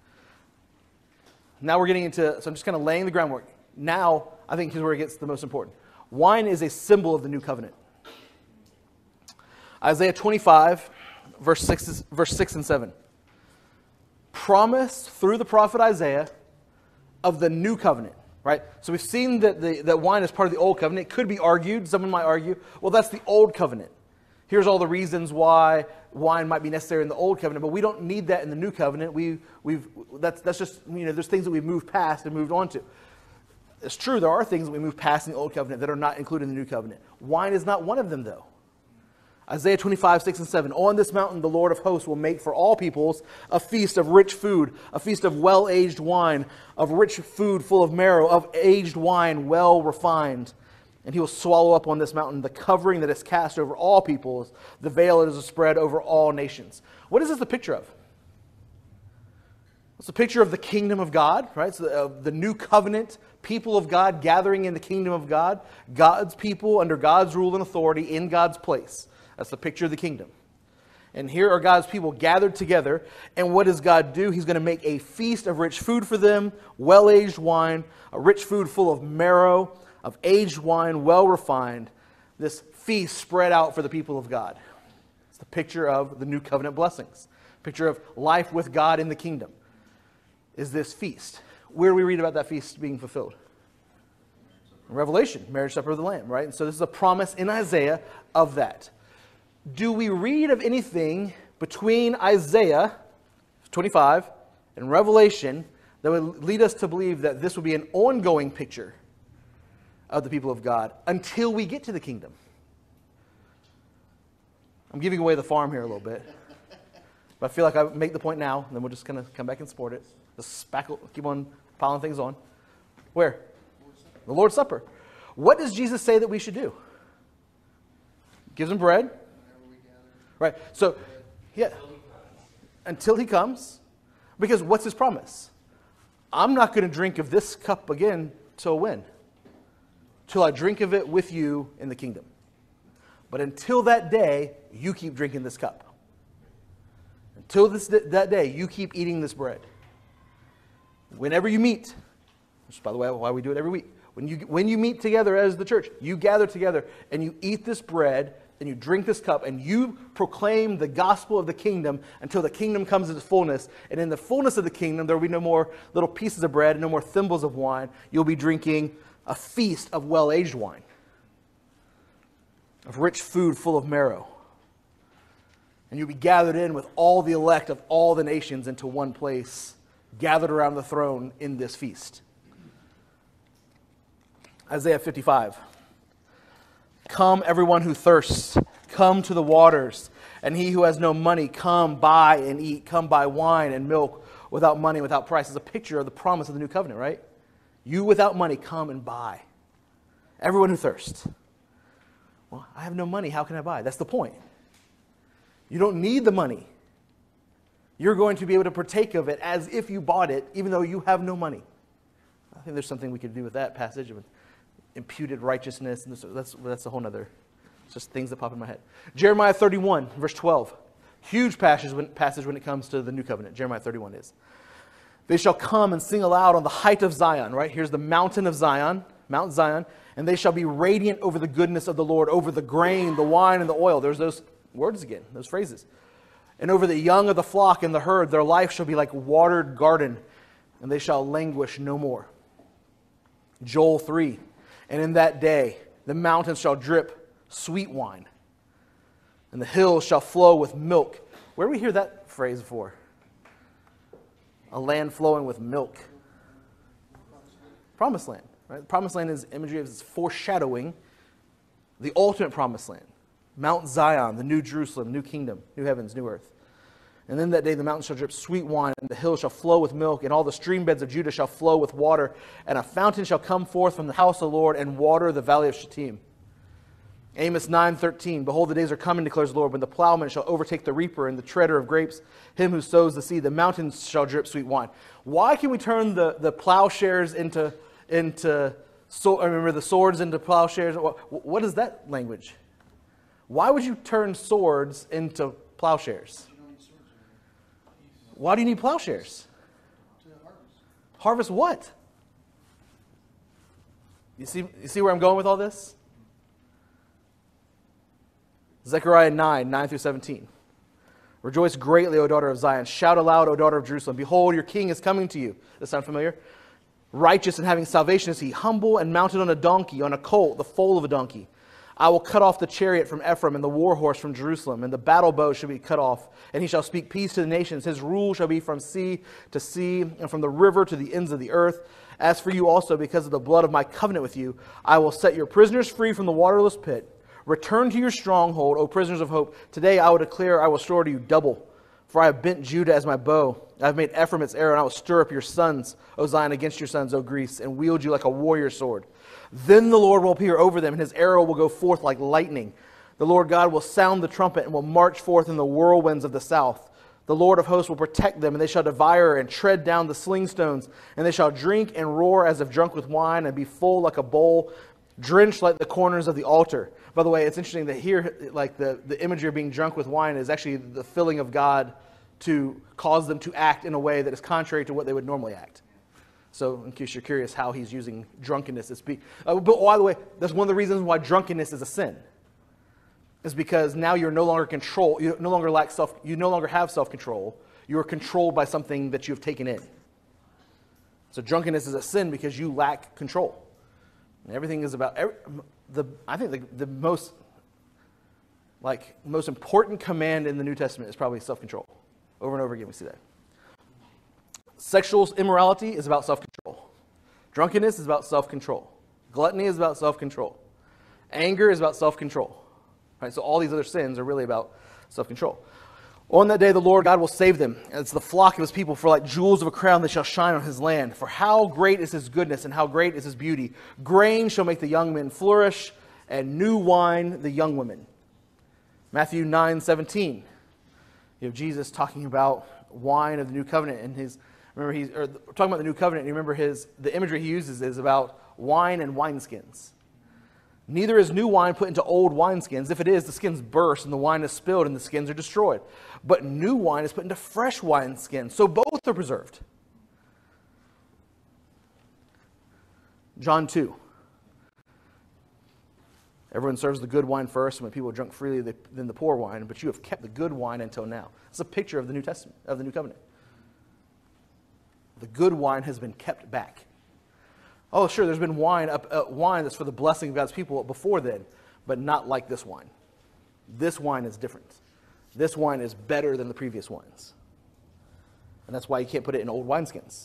Now we're getting into, so I'm just kind of laying the groundwork. Now, I think here's where it gets the most important. Wine is a symbol of the new covenant. Isaiah 25, verse 6 and 7. Promise through the prophet Isaiah of the new covenant. Right? So we've seen that wine is part of the old covenant. It could be argued, someone might argue, well, that's the old covenant. Here's all the reasons why wine might be necessary in the old covenant, but we don't need that in the new covenant. That's just, there's things that we've moved past and moved on to. It's true, there are things that we move past in the old covenant that are not included in the new covenant. Wine is not one of them, though. Isaiah 25, 6 and 7. On this mountain the Lord of hosts will make for all peoples a feast of rich food, a feast of well-aged wine, of rich food full of marrow, of aged wine well refined. And he will swallow up on this mountain the covering that is cast over all peoples, the veil that is spread over all nations. What is this a picture of? It's a picture of the kingdom of God, right? So the new covenant, people of God gathering in the kingdom of God, God's people under God's rule and authority in God's place. That's the picture of the kingdom. And here are God's people gathered together. And what does God do? He's going to make a feast of rich food for them, well-aged wine, a rich food full of marrow, of aged wine, well refined. This feast spread out for the people of God. It's the picture of the new covenant blessings. Picture of life with God in the kingdom is this feast. Where do we read about that feast being fulfilled? In Revelation, marriage supper of the Lamb, right? And so this is a promise in Isaiah of that. Do we read of anything between Isaiah 25 and Revelation that would lead us to believe that this would be an ongoing picture of the people of God until we get to the kingdom? I'm giving away the farm here a little bit. But I feel like I make the point now, and then we'll just kind of come back and support it. Just keep on piling things on. Where? The Lord's Supper. What does Jesus say that we should do? Gives them bread. Right. So, yeah. Until he comes. Because what's his promise? I'm not going to drink of this cup again till when? Till I drink of it with you in the kingdom. But until that day, you keep drinking this cup. Until that day, you keep eating this bread. Whenever you meet, which is, by the way, why we do it every week. When you meet together as the church, you gather together and you eat this bread and you drink this cup and you proclaim the gospel of the kingdom until the kingdom comes into fullness. And in the fullness of the kingdom, there will be no more little pieces of bread and no more thimbles of wine. You'll be drinking a feast of well-aged wine, of rich food full of marrow. And you'll be gathered in with all the elect of all the nations into one place, gathered around the throne in this feast. Isaiah 55. Come, everyone who thirsts, come to the waters. And he who has no money, come buy and eat. Come buy wine and milk without money, without price. It's a picture of the promise of the new covenant, right? You without money, come and buy. Everyone who thirsts. Well, I have no money. How can I buy? That's the point. You don't need the money. You're going to be able to partake of it as if you bought it, even though you have no money. I think there's something we could do with that passage of imputed righteousness. And that's a whole other, it's just things that pop in my head. Jeremiah 31, verse 12. Huge passage when it comes to the new covenant. Jeremiah 31 is. They shall come and sing aloud on the height of Zion, right? Here's the mountain of Zion, Mount Zion. And they shall be radiant over the goodness of the Lord, over the grain, the wine, and the oil. There's those words again, those phrases. And over the young of the flock and the herd, their life shall be like watered garden, and they shall languish no more. Joel 3, and in that day the mountains shall drip sweet wine, and the hills shall flow with milk. Where do we hear that phrase before? A land flowing with milk. Promised land, right? Promised land is imagery of this foreshadowing the ultimate promised land. Mount Zion, the new Jerusalem, new kingdom, new heavens, new earth. And then that day the mountains shall drip sweet wine, and the hills shall flow with milk, and all the stream beds of Judah shall flow with water, and a fountain shall come forth from the house of the Lord and water the valley of Shittim. Amos 9:13, behold, the days are coming, declares the Lord, when the plowman shall overtake the reaper and the treader of grapes, him who sows the seed. The mountains shall drip sweet wine. Why can we turn the plowshares into I remember the swords into plowshares? What is that language? Why would you turn swords into plowshares? Why do you need plowshares? Harvest what? You see where I'm going with all this? Zechariah 9 through 17. Rejoice greatly, O daughter of Zion. Shout aloud, O daughter of Jerusalem. Behold, your king is coming to you. Does that sound familiar? Righteous and having salvation is he, humble and mounted on a donkey, on a colt, the foal of a donkey. I will cut off the chariot from Ephraim and the war horse from Jerusalem, and the battle bow shall be cut off, and he shall speak peace to the nations. His rule shall be from sea to sea, and from the river to the ends of the earth. As for you also, because of the blood of my covenant with you, I will set your prisoners free from the waterless pit. Return to your stronghold, O prisoners of hope. Today I will declare, I will restore to you double. For I have bent Judah as my bow. I have made Ephraim its arrow, and I will stir up your sons, O Zion, against your sons, O Greece, and wield you like a warrior sword. Then the Lord will appear over them, and his arrow will go forth like lightning. The Lord God will sound the trumpet and will march forth in the whirlwinds of the south. The Lord of hosts will protect them, and they shall devour and tread down the sling stones, and they shall drink and roar as if drunk with wine, and be full like a bowl, drenched like the corners of the altar. By the way, it's interesting that here, like the imagery of being drunk with wine is actually the filling of God to cause them to act in a way that is contrary to what they would normally act. So, in case you're curious how he's using drunkenness to speak. But by the way, that's one of the reasons why drunkenness is a sin. Is because now you're no longer control. You no longer lack self. You no longer have self-control. You are controlled by something that you have taken in. So drunkenness is a sin because you lack control. And everything is about I think the most important command in the New Testament is probably self-control. Over and over again, we see that. Sexual immorality is about self-control. Drunkenness is about self-control. Gluttony is about self-control. Anger is about self-control. Right, so all these other sins are really about self-control. On that day, the Lord God will save them. It's the flock of his people, for like jewels of a crown they shall shine on his land. For how great is his goodness, and how great is his beauty. Grain shall make the young men flourish, and new wine the young women. Matthew 9:17. You have Jesus talking about wine of the new covenant, and talking about the new covenant. And you remember the imagery he uses is about wine and wineskins. Neither is new wine put into old wineskins. If it is, the skins burst, and the wine is spilled, and the skins are destroyed. But new wine is put into fresh wineskins, so both are preserved. John 2. Everyone serves the good wine first, and when people drink freely, then the poor wine. But you have kept the good wine until now. It's a picture of the New Testament, of the New Covenant. The good wine has been kept back. Oh, sure, there's been wine that's for the blessing of God's people before then, but not like this wine. This wine is different. This wine is better than the previous wines. And that's why you can't put it in old wineskins.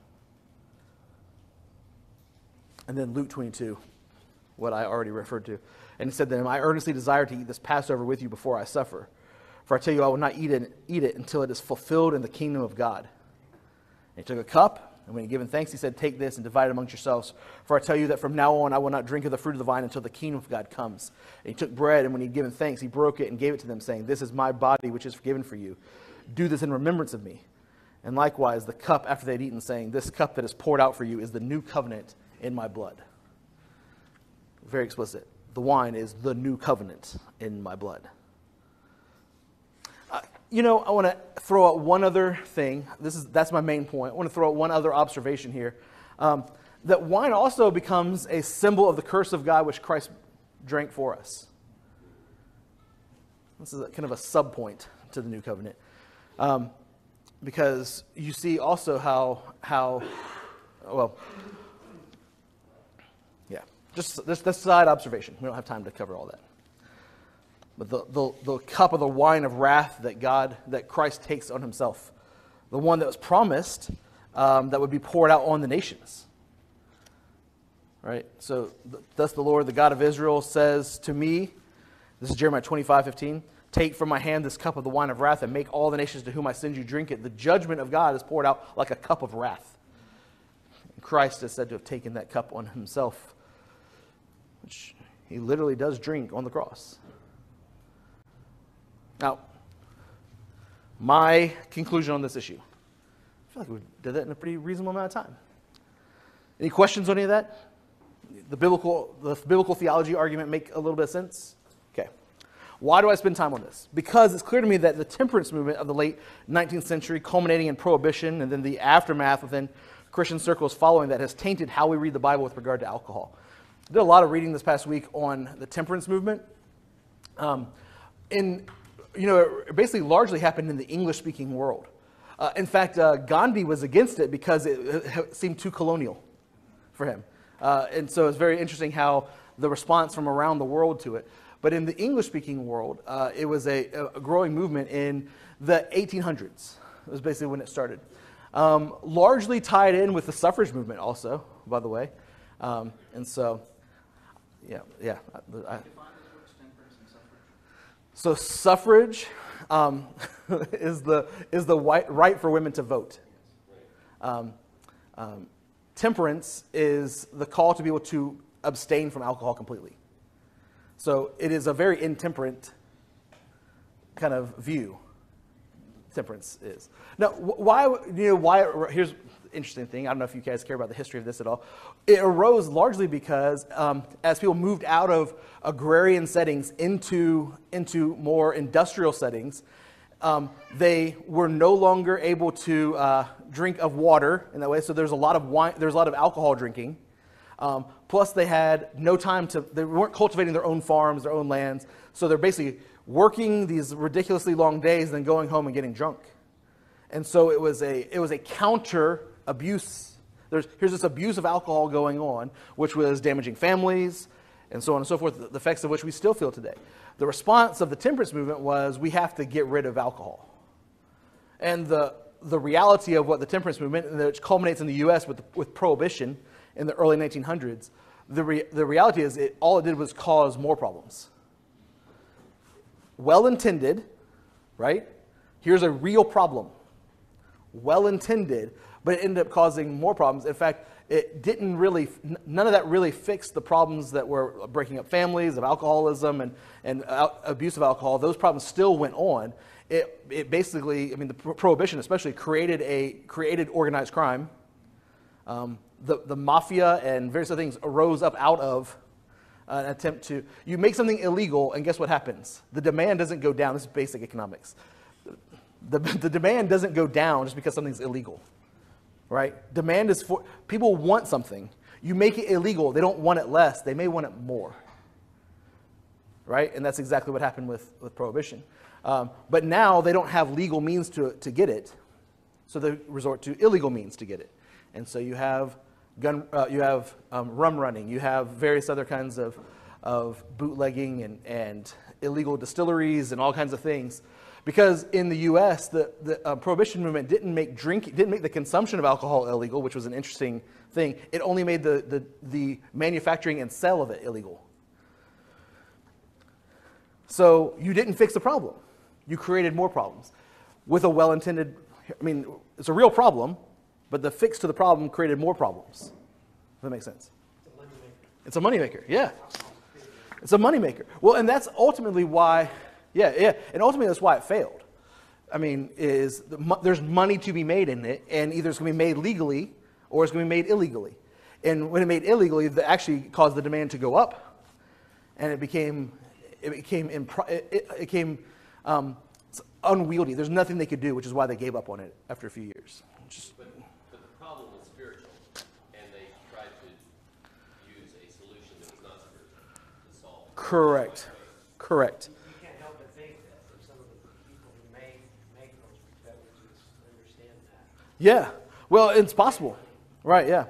And then Luke 22, what I already referred to. And he said to them, I earnestly desire to eat this Passover with you before I suffer. For I tell you, I will not eat it until it is fulfilled in the kingdom of God. And he took a cup, and when he had given thanks, he said, take this and divide it amongst yourselves. For I tell you that from now on I will not drink of the fruit of the vine until the kingdom of God comes. And he took bread, and when he had given thanks, he broke it and gave it to them, saying, this is my body, which is forgiven for you. Do this in remembrance of me. And likewise, the cup after they had eaten, saying, this cup that is poured out for you is the new covenant in my blood. Very explicit. The wine is the new covenant in my blood. I want to throw out one other thing. That's my main point. I want to throw out one other observation here. That wine also becomes a symbol of the curse of God which Christ drank for us. This is kind of a sub-point to the new covenant. Because you see also just this side observation. We don't have time to cover all that. But the cup of the wine of wrath that Christ takes on himself, the one that was promised that would be poured out on the nations. Right? So thus the Lord, the God of Israel, says to me, this is Jeremiah 25:15, take from my hand this cup of the wine of wrath and make all the nations to whom I send you drink it. The judgment of God is poured out like a cup of wrath. And Christ is said to have taken that cup on himself, which he literally does drink on the cross. Now, my conclusion on this issue. I feel like we did that in a pretty reasonable amount of time. Any questions on any of that? The biblical theology argument make a little bit of sense? Okay. Why do I spend time on this? Because it's clear to me that the temperance movement of the late 19th century, culminating in Prohibition, and then the aftermath within Christian circles following that, has tainted how we read the Bible with regard to alcohol. I did a lot of reading this past week on the temperance movement. It basically largely happened in the English-speaking world. In fact, Gandhi was against it because it seemed too colonial for him. And so it's very interesting how the response from around the world to it. But in the English-speaking world, it was a growing movement in the 1800s. It was basically when it started. Largely tied in with the suffrage movement also, by the way. And so, yeah. So suffrage is the right for women to vote. Temperance is the call to be able to abstain from alcohol completely. So it is a very intemperate kind of view. temperance is. Now, why? Here's the interesting thing. I don't know if you guys care about the history of this at all. It arose largely because as people moved out of agrarian settings into more industrial settings, they were no longer able to drink of water in that way. So there's a lot of wine. There's a lot of alcohol drinking. Plus, they had no time to. They weren't cultivating their own farms, their own lands. So they're basically working these ridiculously long days, and then going home and getting drunk. And so it was a counter abuse. Here's this abuse of alcohol going on, which was damaging families, and so on and so forth. The effects of which we still feel today. The response of the temperance movement was we have to get rid of alcohol. And the reality of what the temperance movement, which culminates in the U.S. with prohibition in the early 1900s, the reality is all it did was cause more problems. Well-intended, right? Here's a real problem. Well-intended, but it ended up causing more problems. In fact, none of that really fixed the problems that were breaking up families, of alcoholism and abuse of alcohol. Those problems still went on. It basically, the prohibition especially created organized crime. The mafia and various other things arose up out of an attempt to, you make something illegal, and guess what happens? The demand doesn't go down. This is basic economics. The demand doesn't go down just because something's illegal, right? Demand is for, people want something. You make it illegal. They don't want it less. They may want it more, right? And that's exactly what happened with prohibition. But now they don't have legal means to get it, so they resort to illegal means to get it. And so you have rum running, you have various other kinds of bootlegging and illegal distilleries and all kinds of things. Because in the U.S., the prohibition movement didn't make the consumption of alcohol illegal, which was an interesting thing. It only made the manufacturing and sale of it illegal. So you didn't fix the problem. You created more problems with a well-intended. It's a real problem, but the fix to the problem created more problems. Does that make sense? It's a moneymaker. Yeah. It's a moneymaker. Well, and that's ultimately why, and ultimately that's why it failed. There's money to be made in it, and either it's going to be made legally or it's going to be made illegally. And when it made illegally, that actually caused the demand to go up, and it became unwieldy. There's nothing they could do, which is why they gave up on it after a few years. But the problem was spiritual, and they tried to use a solution that was not spiritual to solve it. Correct. You can't help but think that from some of the people who make those beverages understand that. Yeah. Well, it's possible. Right, yeah.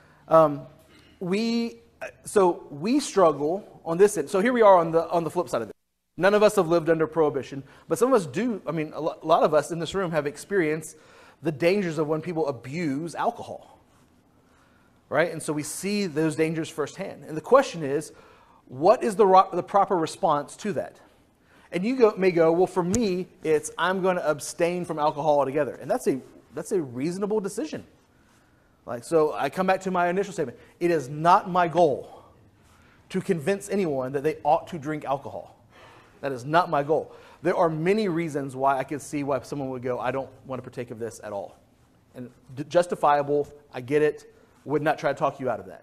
We struggle on this end. So here we are on the flip side of it. None of us have lived under prohibition, but some of us do. A lot of us in this room have experienced the dangers of when people abuse alcohol, right? And so we see those dangers firsthand. And the question is, what is the proper response to that? And you may go, well, for me, it's I'm going to abstain from alcohol altogether, and that's a reasonable decision. So I come back to my initial statement. It is not my goal to convince anyone that they ought to drink alcohol. That is not my goal. There are many reasons why I could see why someone would go, I don't want to partake of this at all. And justifiable, I get it, would not try to talk you out of that.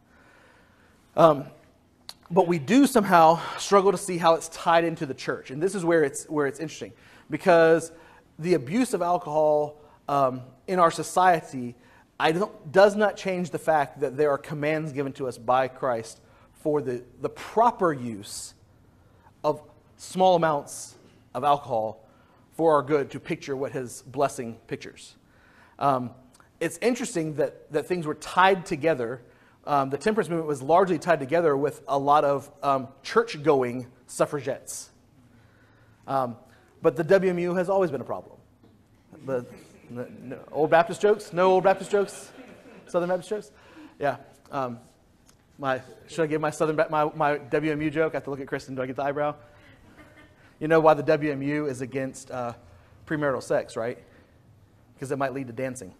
But we do somehow struggle to see how it's tied into the church. And this is where it's interesting. Because the abuse of alcohol in our society does not change the fact that there are commands given to us by Christ for the proper use of small amounts of alcohol for our good to picture what his blessing pictures. It's interesting that things were tied together. The temperance movement was largely tied together with a lot of church-going suffragettes. But the WMU has always been a problem. No, old Baptist jokes? No old Baptist jokes? Southern Baptist jokes? Yeah. Should I give my my WMU joke? I have to look at Kristen. Do I get the eyebrow? You know why the WMU is against premarital sex, right? Because it might lead to dancing.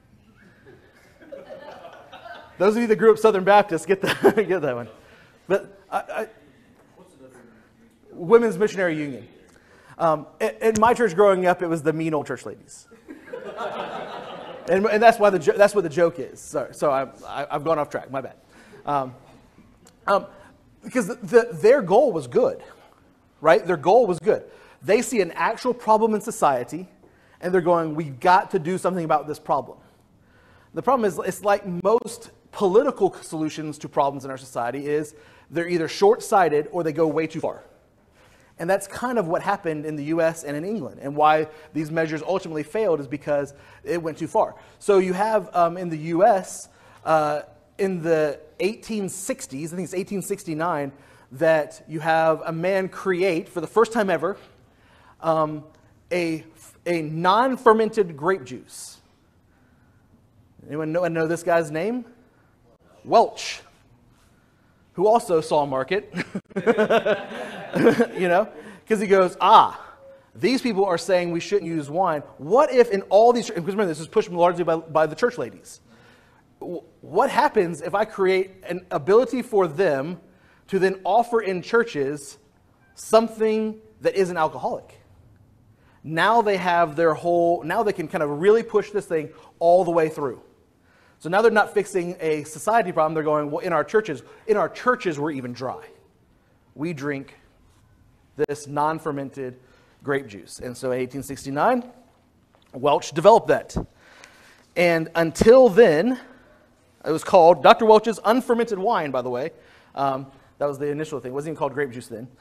Those of you that grew up Southern Baptist get that one. But Women's Missionary Union. In my church growing up, it was the mean old church ladies. And that's why that's what the joke is. So I've gone off track. My bad. Because their goal was good, right? Their goal was good. They see an actual problem in society, and they're going, we've got to do something about this problem. The problem is, it's like most political solutions to problems in our society is they're either short-sighted or they go way too far. And that's kind of what happened in the U.S. and in England. And why these measures ultimately failed is because it went too far. So you have in the U.S., in the 1860s, I think it's 1869, that you have a man create, for the first time ever, a non-fermented grape juice. Anyone know this guy's name? Welch, who also saw a market. You know, because he goes, these people are saying we shouldn't use wine. What if in all these, because remember, this is pushed largely by the church ladies. What happens if I create an ability for them to then offer in churches something that isn't alcoholic? Now they have now they can kind of really push this thing all the way through. So now they're not fixing a society problem. They're going, well, in our churches we're even dry. We drink this non-fermented grape juice. And so in 1869, Welch developed that. And until then, it was called Dr. Welch's unfermented wine, by the way. That was the initial thing. It wasn't even called grape juice then.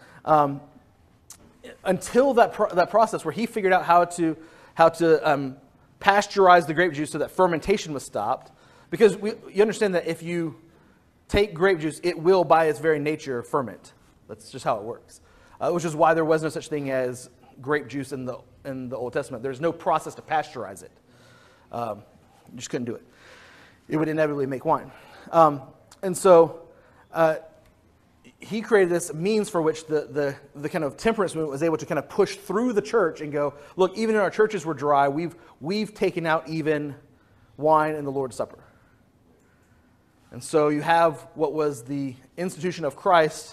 Until that process where he figured out how to pasteurize the grape juice so that fermentation was stopped. Because you understand that if you take grape juice, it will, by its very nature, ferment. That's just how it works. Which is why there was no such thing as grape juice in the Old Testament. There's no process to pasteurize it. You just couldn't do it. It would inevitably make wine. And so he created this means for which the kind of temperance movement was able to kind of push through the church and go, look, even in our churches we're dry. We've taken out even wine in the Lord's Supper. And so you have what was the institution of Christ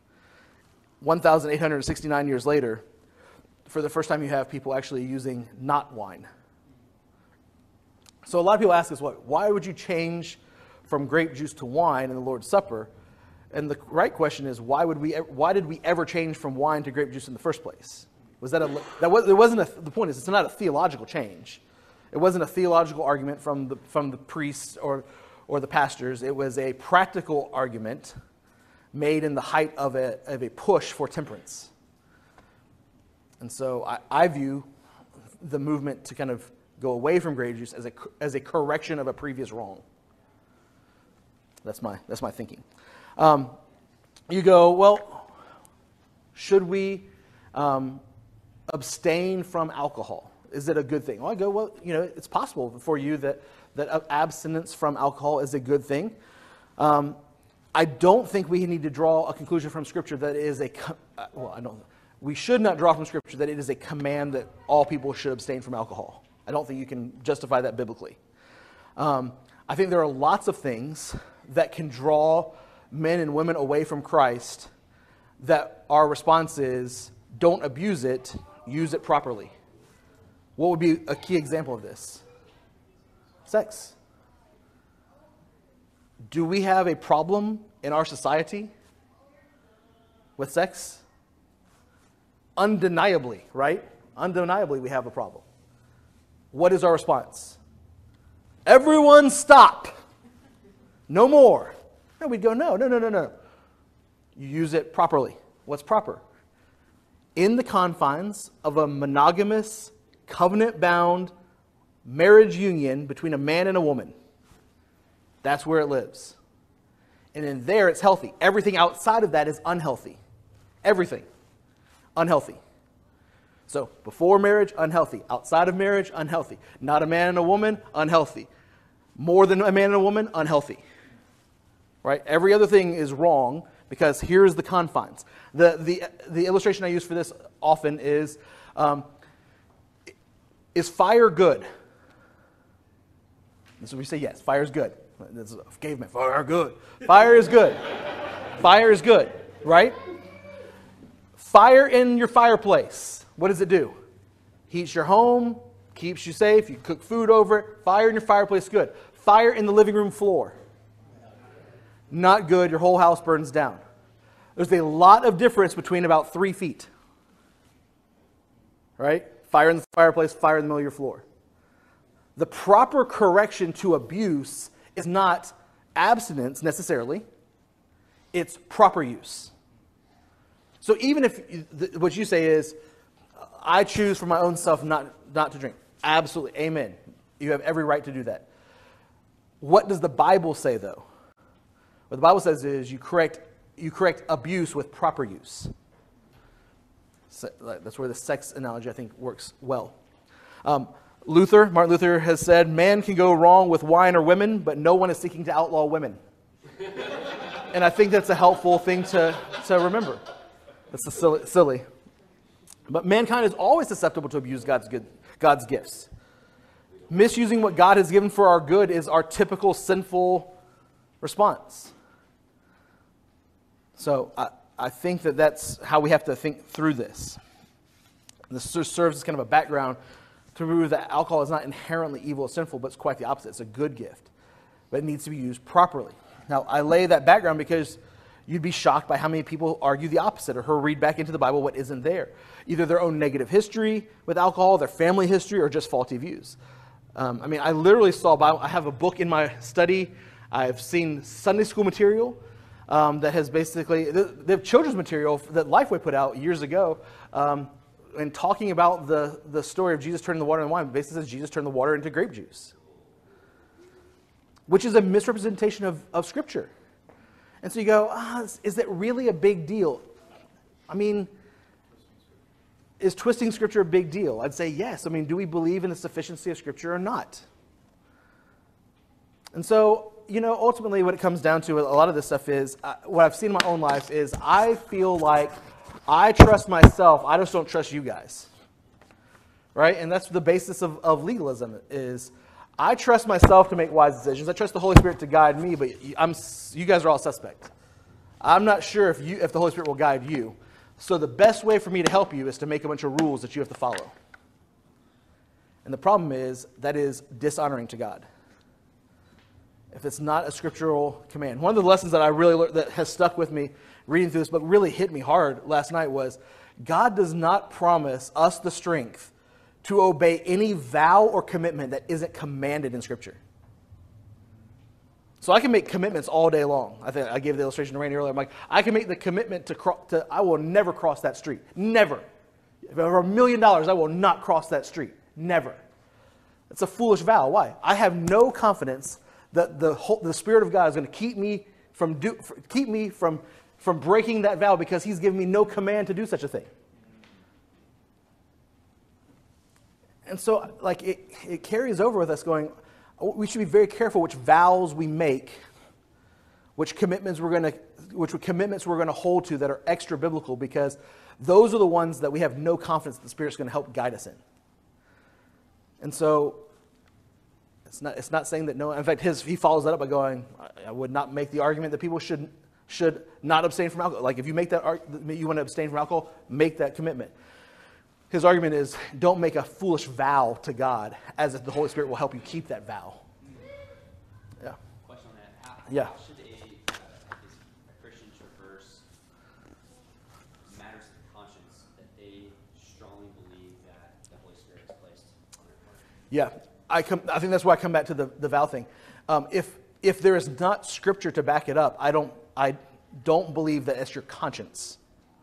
1,869 years later. For the first time, you have people actually using not wine. So a lot of people ask us, why would you change from grape juice to wine in the Lord's Supper? And the right question is, why did we ever change from wine to grape juice in the first place? The point is, it's not a theological change. It wasn't a theological argument from the priests or the pastors. It was a practical argument made in the height of a push for temperance. And so I view the movement to kind of go away from grape juice as a correction of a previous wrong. That's my thinking. You go, well, should we abstain from alcohol? Is it a good thing? Well, I go, well, it's possible for you that abstinence from alcohol is a good thing. I don't think we need to draw a conclusion from Scripture that is we should not draw from Scripture that it is a command that all people should abstain from alcohol. I don't think you can justify that biblically. I think there are lots of things that can draw men and women away from Christ that our response is, don't abuse it, use it properly. What would be a key example of this? Sex. Do we have a problem in our society with sex? Undeniably, right? Undeniably, we have a problem. What is our response? Everyone stop. No more. No, we'd go, no. You use it properly. What's proper? In the confines of a monogamous, covenant-bound marriage union between a man and a woman. That's where it lives. And in there, it's healthy. Everything outside of that is unhealthy. Everything. Unhealthy. So, before marriage, unhealthy. Outside of marriage, unhealthy. Not a man and a woman, unhealthy. More than a man and a woman, unhealthy. Right? Every other thing is wrong because here's the confines. The illustration I use for this often is fire good? And so we say yes, fire is good. This is caveman, fire good. Fire is good. Fire is good, right? Fire in your fireplace. What does it do? Heats your home, keeps you safe, you cook food over it. Fire in your fireplace, good. Fire in the living room floor, not good. Your whole house burns down. There's a lot of difference between about 3 feet. Right? Fire in the fireplace, fire in the middle of your floor. The proper correction to abuse is not abstinence necessarily. It's proper use. So even if what you say is, I choose for my own self not to drink. Absolutely. Amen. You have every right to do that. What does the Bible say, though? What the Bible says is you correct abuse with proper use. So that's where the sex analogy, I think, works well. Martin Luther has said, man can go wrong with wine or women, but no one is seeking to outlaw women. And I think that's a helpful thing to remember. That's silly. But mankind is always susceptible to abuse God's gifts. Misusing what God has given for our good is our typical sinful response. So I think that's how we have to think through this. This serves as kind of a background to prove that alcohol is not inherently evil or sinful, but it's quite the opposite. It's a good gift, but it needs to be used properly. Now, I lay that background because you'd be shocked by how many people argue the opposite or read back into the Bible what isn't there. Either their own negative history with alcohol, their family history, or just faulty views. I literally saw Bible. I have a book in my study. I've seen Sunday school material that has basically, they have children's material that Lifeway put out years ago, and talking about the story of Jesus turning the water into wine. Basically says Jesus turned the water into grape juice, which is a misrepresentation of Scripture. And so you go, is that really a big deal? Is twisting Scripture a big deal? I'd say yes. Do we believe in the sufficiency of Scripture or not? And so, ultimately what it comes down to, a lot of this stuff is, what I've seen in my own life is, I feel like I trust myself, I just don't trust you guys. Right? And that's the basis of legalism is, I trust myself to make wise decisions. I trust the Holy Spirit to guide me, but you guys are all suspect. I'm not sure if the Holy Spirit will guide you. So the best way for me to help you is to make a bunch of rules that you have to follow. And the problem is, that is dishonoring to God. If it's not a scriptural command. One of the lessons that I really learned that has stuck with me reading through this book, really hit me hard last night, was God does not promise us the strength to obey any vow or commitment that isn't commanded in Scripture. So I can make commitments all day long. I think I gave the illustration to Randy earlier. I'm like, I can make the commitment to I will never cross that street. Never. For $1 million, I will not cross that street. Never. It's a foolish vow. Why? I have no confidence that the Spirit of God is going to keep me from breaking that vow because He's given me no command to do such a thing. And so, it carries over with us going, we should be very careful which vows we make, which commitments we're going to hold to that are extra biblical, because those are the ones that we have no confidence that the Spirit's going to help guide us in. And so, it's not saying that no. In fact, he follows that up by going, I would not make the argument that people should not abstain from alcohol. Like if you make that you want to abstain from alcohol, make that commitment. His argument is, don't make a foolish vow to God, as if the Holy Spirit will help you keep that vow. Yeah. Question on that. How should a Christian traverse matters of conscience that they strongly believe that the Holy Spirit has placed on their heart? Yeah. I think that's why I come back to the vow thing. If there is not Scripture to back it up, I don't believe that it's your conscience.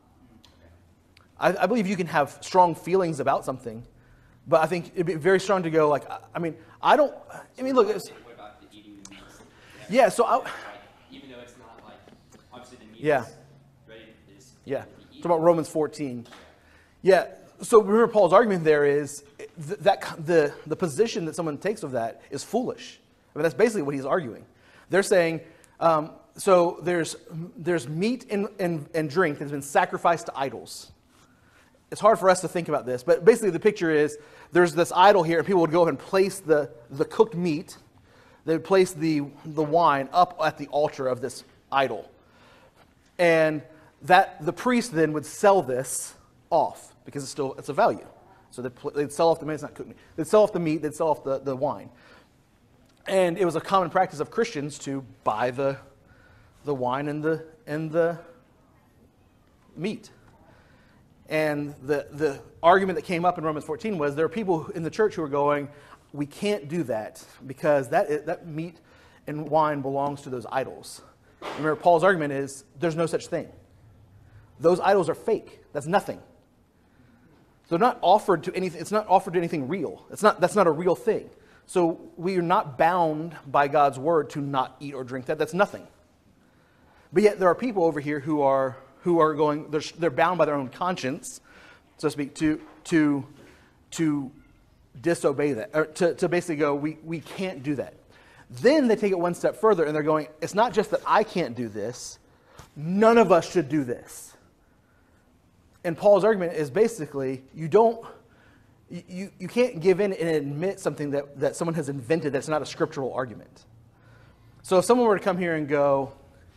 I believe you can have strong feelings about something, but I think it'd be very strong to go look. What about the eating the meat? Yeah. So even though it's not obviously the meat yeah. is ready, is Yeah. Talk about Romans 14. Yeah. So remember, Paul's argument there is that the position that someone takes of that is foolish. That's basically what he's arguing. They're saying, so there's meat and drink that's been sacrificed to idols. It's hard for us to think about this, but basically the picture is there's this idol here, and people would go and place the cooked meat, they would place the wine up at the altar of this idol. And that the priest then would sell this off because it's a value. So they'd sell off the meat. It's not cooked meat. They'd sell off the meat. They'd sell off the wine. And it was a common practice of Christians to buy the wine and the meat. And the argument that came up in Romans 14 was there are people in the church who are going, we can't do that because that meat and wine belongs to those idols. Remember, Paul's argument is there's no such thing. Those idols are fake. That's nothing. They're not offered to anything. It's not offered to anything real. That's not a real thing. So we are not bound by God's word to not eat or drink that. That's nothing. But yet there are people over here who are going. They're bound by their own conscience, so to speak, to disobey that, or to basically go, we can't do that. Then they take it one step further and they're going, it's not just that I can't do this, none of us should do this. And Paul's argument is basically, you can't give in and admit something that someone has invented that's not a scriptural argument. So if someone were to come here and go,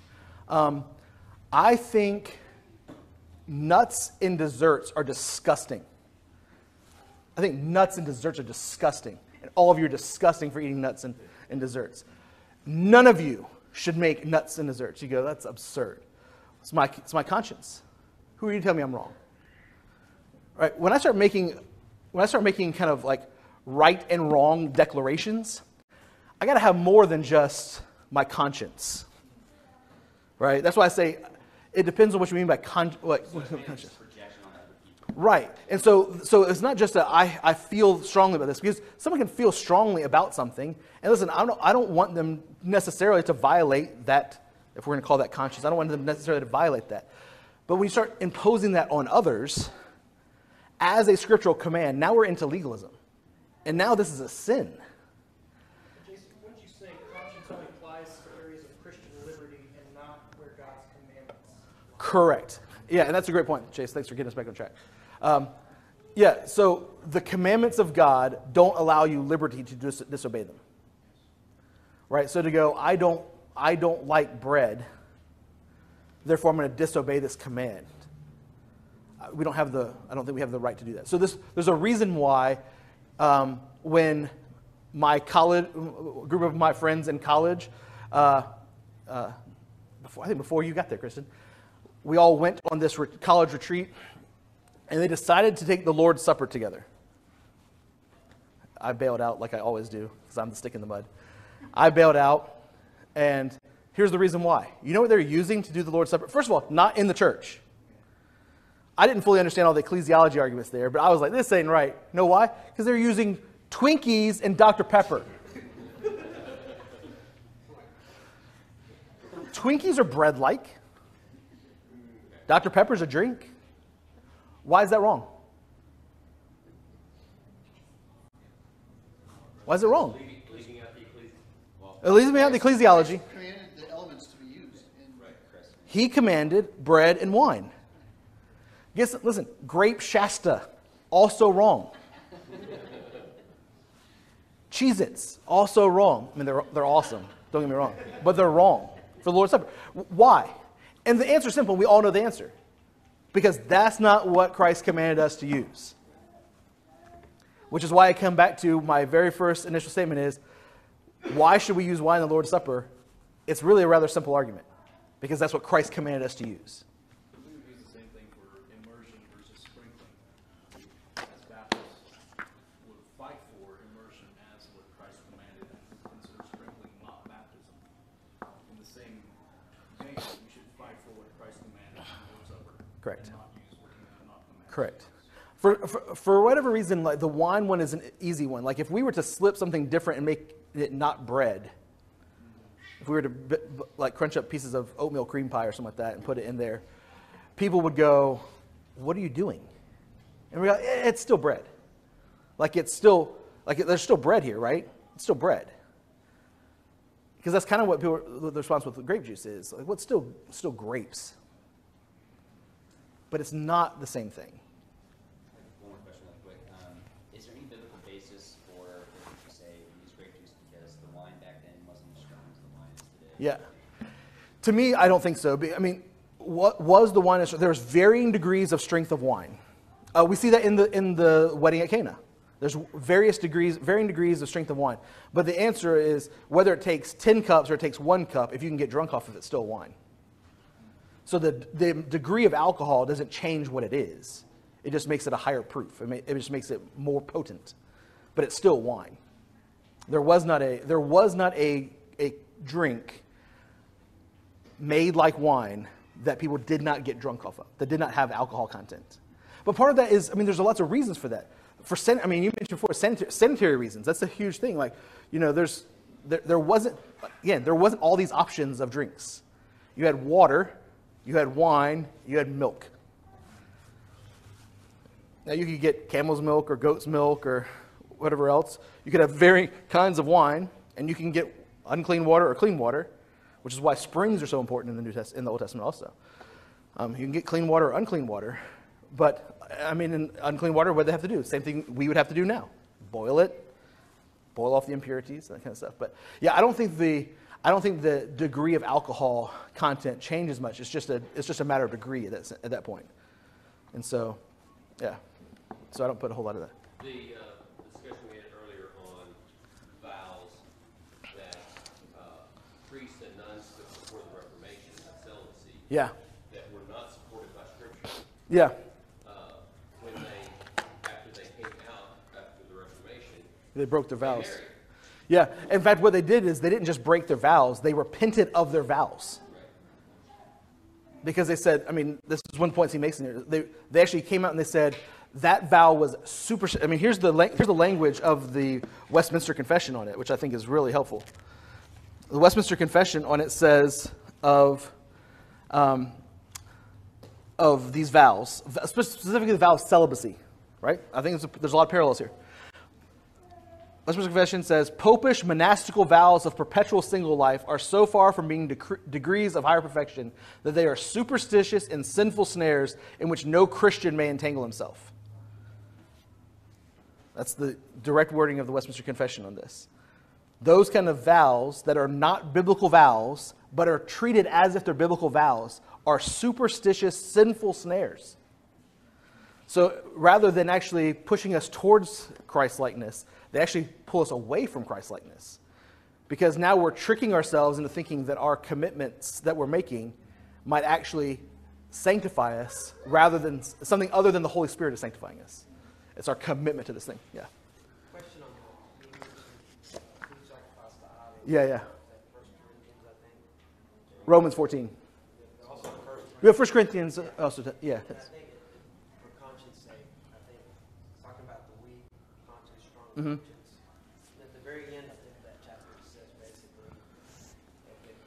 I think nuts in desserts are disgusting. I think nuts and desserts are disgusting. And all of you are disgusting for eating nuts and desserts. None of you should make nuts and desserts. You go, that's absurd. It's my conscience. Who are you to tell me I'm wrong? Right? When I start making kind of like right and wrong declarations, I got to have more than just my conscience. Right? That's why I say it depends on what you mean by conscience. Right. And so it's not just that I feel strongly about this, because someone can feel strongly about something. And listen, I don't want them necessarily to violate that, if we're going to call that conscience. I don't want them necessarily to violate that. But when you start imposing that on others as a scriptural command, now we're into legalism. And now this is a sin. Jason, wouldn't you say conscience only applies to areas of Christian liberty and not where God's commandments lie? Correct. Yeah, and that's a great point, Chase. Thanks for getting us back on track. So the commandments of God don't allow you liberty to disobey them. Right? So to go, I don't like bread, therefore I'm going to disobey this command. I don't think we have the right to do that. So there's a reason why when my group of my friends in college, before you got there, Kristen, we all went on this college retreat, and they decided to take the Lord's Supper together. I bailed out like I always do, because I'm the stick in the mud. I bailed out, and here's the reason why. You know what they're using to do the Lord's Supper? First of all, not in the church. I didn't fully understand all the ecclesiology arguments there, but I was like, this ain't right. You know why? Because they're using Twinkies and Dr. Pepper. Twinkies are bread-like. Dr. Pepper's a drink. Why is that wrong? Why is it wrong? Leaving out the Leaving out the ecclesiology. Commanded the elements to be used. He commanded bread and wine. Listen, grape Shasta, also wrong. Cheez-Its, also wrong. I mean, they're awesome. Don't get me wrong. But they're wrong for the Lord's Supper. Why? And the answer is simple. We all know the answer. Because that's not what Christ commanded us to use. Which is why I come back to my very first initial statement is, why should we use wine in the Lord's Supper? It's really a rather simple argument. Because that's what Christ commanded us to use. We would use the same thing for immersion versus sprinkling. As Baptists would fight for immersion as what Christ commanded and consider sprinkling not baptism. In the same vein, we should fight for what Christ commanded in the Lord's Supper. Correct. And not use what he did not command. Correct. For whatever reason, like the wine one is an easy one. Like if we were to slip something different and make it not bread, if we were to like crunch up pieces of oatmeal cream pie or something like that and put it in there, people would go, "What are you doing?" And we're like, "It's still bread. There's still bread here, right? It's still bread." Because that's kind of what the response with grape juice is. Like, what's still grapes? But it's not the same thing. One more question real quick. Is there any biblical basis for what you say we use grape juice because the wine back then wasn't as strong as the wine is today? Yeah. To me, I don't think so. I mean, what was the wine? There was varying degrees of strength of wine. We see that in the wedding at Cana. There's varying degrees of strength of wine. But the answer is whether it takes 10 cups or it takes 1 cup, if you can get drunk off of it, it's still wine. So the degree of alcohol doesn't change what it is. It just makes it a higher proof. It just makes it more potent. But it's still wine. There was not a drink made like wine that people did not get drunk off of, that did not have alcohol content. But part of that is, there's lots of reasons for that. You mentioned before, sanitary reasons. That's a huge thing. Like, there wasn't all these options of drinks. You had water, you had wine, you had milk. Now you could get camel's milk or goat's milk or whatever else. You could have varying kinds of wine, and you can get unclean water or clean water, which is why springs are so important in the Old Testament also. You can get clean water or unclean water, but in unclean water, what do they have to do? Same thing we would have to do now. Boil it, boil off the impurities, that kind of stuff. But yeah, I don't think the degree of alcohol content changes much. It's just a matter of degree at that point. And so, yeah. So I don't put a whole lot of that. The discussion we had earlier on vows that priests and nuns took before the Reformation of celibacy, Yeah. that were not supported by Scripture. Yeah. After they came out after the Reformation, They broke their vows. married. Yeah. In fact, what they did is they didn't just break their vows, they repented of their vows. Because they said, this is one point he makes in here. They actually came out and they said that vow was super. Here's the language of the Westminster Confession on it, which I think is really helpful. The Westminster Confession on it says of these vows, specifically the vow of celibacy, right? I think there's a lot of parallels here. Westminster Confession says, Popish monastical vows of perpetual single life are so far from being degrees of higher perfection that they are superstitious and sinful snares in which no Christian may entangle himself. That's the direct wording of the Westminster Confession on this. Those kind of vows that are not biblical vows, but are treated as if they're biblical vows, are superstitious, sinful snares. So rather than actually pushing us towards Christ-likeness, they actually pull us away from Christ-likeness. Because now we're tricking ourselves into thinking that our commitments that we're making might actually sanctify us rather than something other than the Holy Spirit is sanctifying us. It's our commitment to this thing. Yeah. Question on that. You mentioned food sacrifice to idols. Yeah. That 1 Corinthians, I think. Romans 14. Also 1 We have 1 Corinthians also. Yeah. I think for conscience sake, I think it's talking about the weak conscience, strong Mhm. conscience. And at the very end, I think that chapter says basically that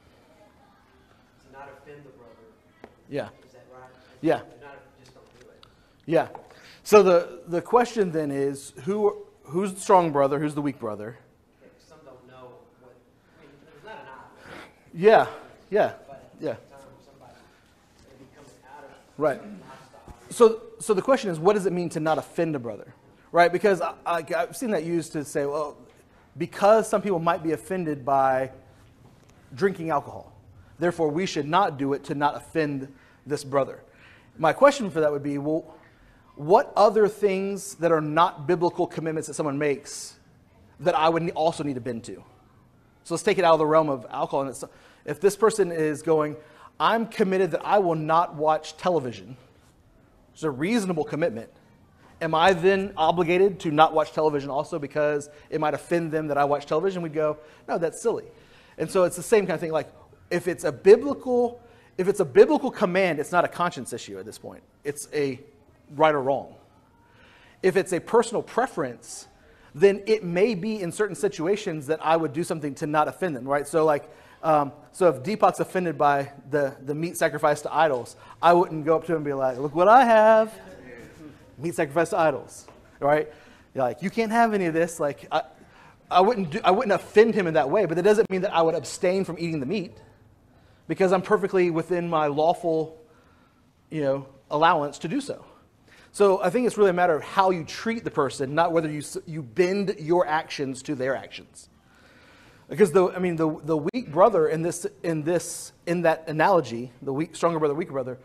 to not offend the brother. Yeah. Is that right? Yeah. To not just don't do it. Yeah. So the question then is, who's the strong brother? Who's the weak brother? Some don't know what. There's not an eye. Yeah. Yeah. But at Yeah. the same time, somebody may be coming out of Right. lifestyle. So the question is, what does it mean to not offend a brother? Right? Because I've seen that used to say, well, because some people might be offended by drinking alcohol, therefore we should not do it to not offend this brother. My question for that would be, well, what other things that are not biblical commitments that someone makes that I would also need to bend to? So let's take it out of the realm of alcohol. And if this person is going, I'm committed that I will not watch television, it's a reasonable commitment. Am I then obligated to not watch television also because it might offend them that I watch television? We'd go, no, that's silly. And so it's the same kind of thing. Like if it's a biblical command, it's not a conscience issue at this point. It's a right or wrong. If it's a personal preference, then it may be in certain situations that I would do something to not offend them, right? So like, so if Deepak's offended by the meat sacrificed to idols, I wouldn't go up to him and be like, look what I have, meat sacrificed to idols, right? You're like, you can't have any of this. Like, I wouldn't offend him in that way, but that doesn't mean that I would abstain from eating the meat because I'm perfectly within my lawful, allowance to do so. So I think it's really a matter of how you treat the person, not whether you bend your actions to their actions. Because the weak brother in that analogy, the stronger brother, weaker brother,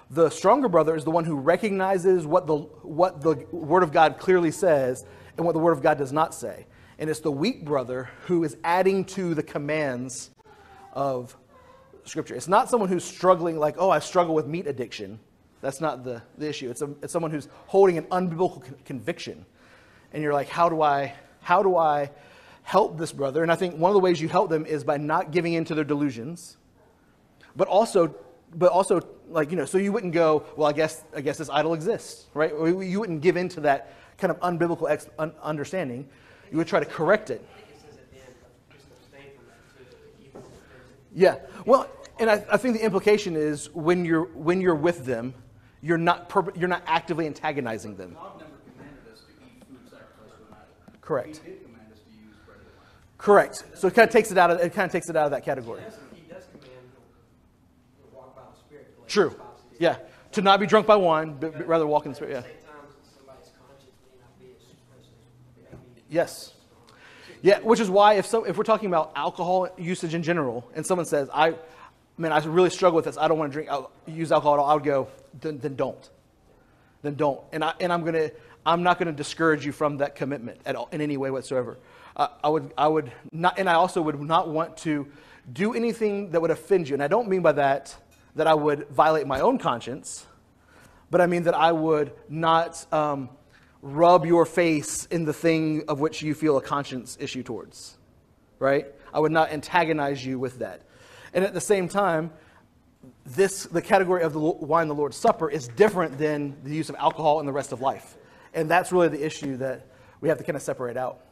The stronger brother is the one who recognizes what the Word of God clearly says and what the Word of God does not say. And it's the weak brother who is adding to the commands of Scripture. It's not someone who's struggling like, oh, I struggle with meat addiction. That's not the issue. It's someone who's holding an unbiblical conviction. And you're like, how do I help this brother? And I think one of the ways you help them is by not giving in to their delusions, but also like, so you wouldn't go, well, I guess this idol exists, right? Or you wouldn't give in to that kind of unbiblical understanding. You would try to correct it. I think it says at the end, just abstain from that too, if you will offend. Yeah. Well, and I think the implication is when you're with them, you're not actively antagonizing them. God never commanded us to eat food sacrificed to an idol. Correct. He did command us to use bread of life. Correct. So it kind of takes it out of that category. He does command to walk by the Spirit. Like True. Yeah. To not be drunk by wine, but rather walk in the Spirit. Yeah. At the same time, somebody's conscience may not be as Yes. Yeah, which is why if we're talking about alcohol usage in general, and someone says, I really struggle with this, I don't want to use alcohol at all, I would go, then don't. Then don't. And I'm not gonna discourage you from that commitment at all in any way whatsoever. I would not, and I also would not want to do anything that would offend you. And I don't mean by that I would violate my own conscience, but I mean that I would not rub your face in the thing of which you feel a conscience issue towards, right? I would not antagonize you with that. And at the same time, the category of the wine, the Lord's Supper, is different than the use of alcohol in the rest of life. And that's really the issue that we have to kind of separate out.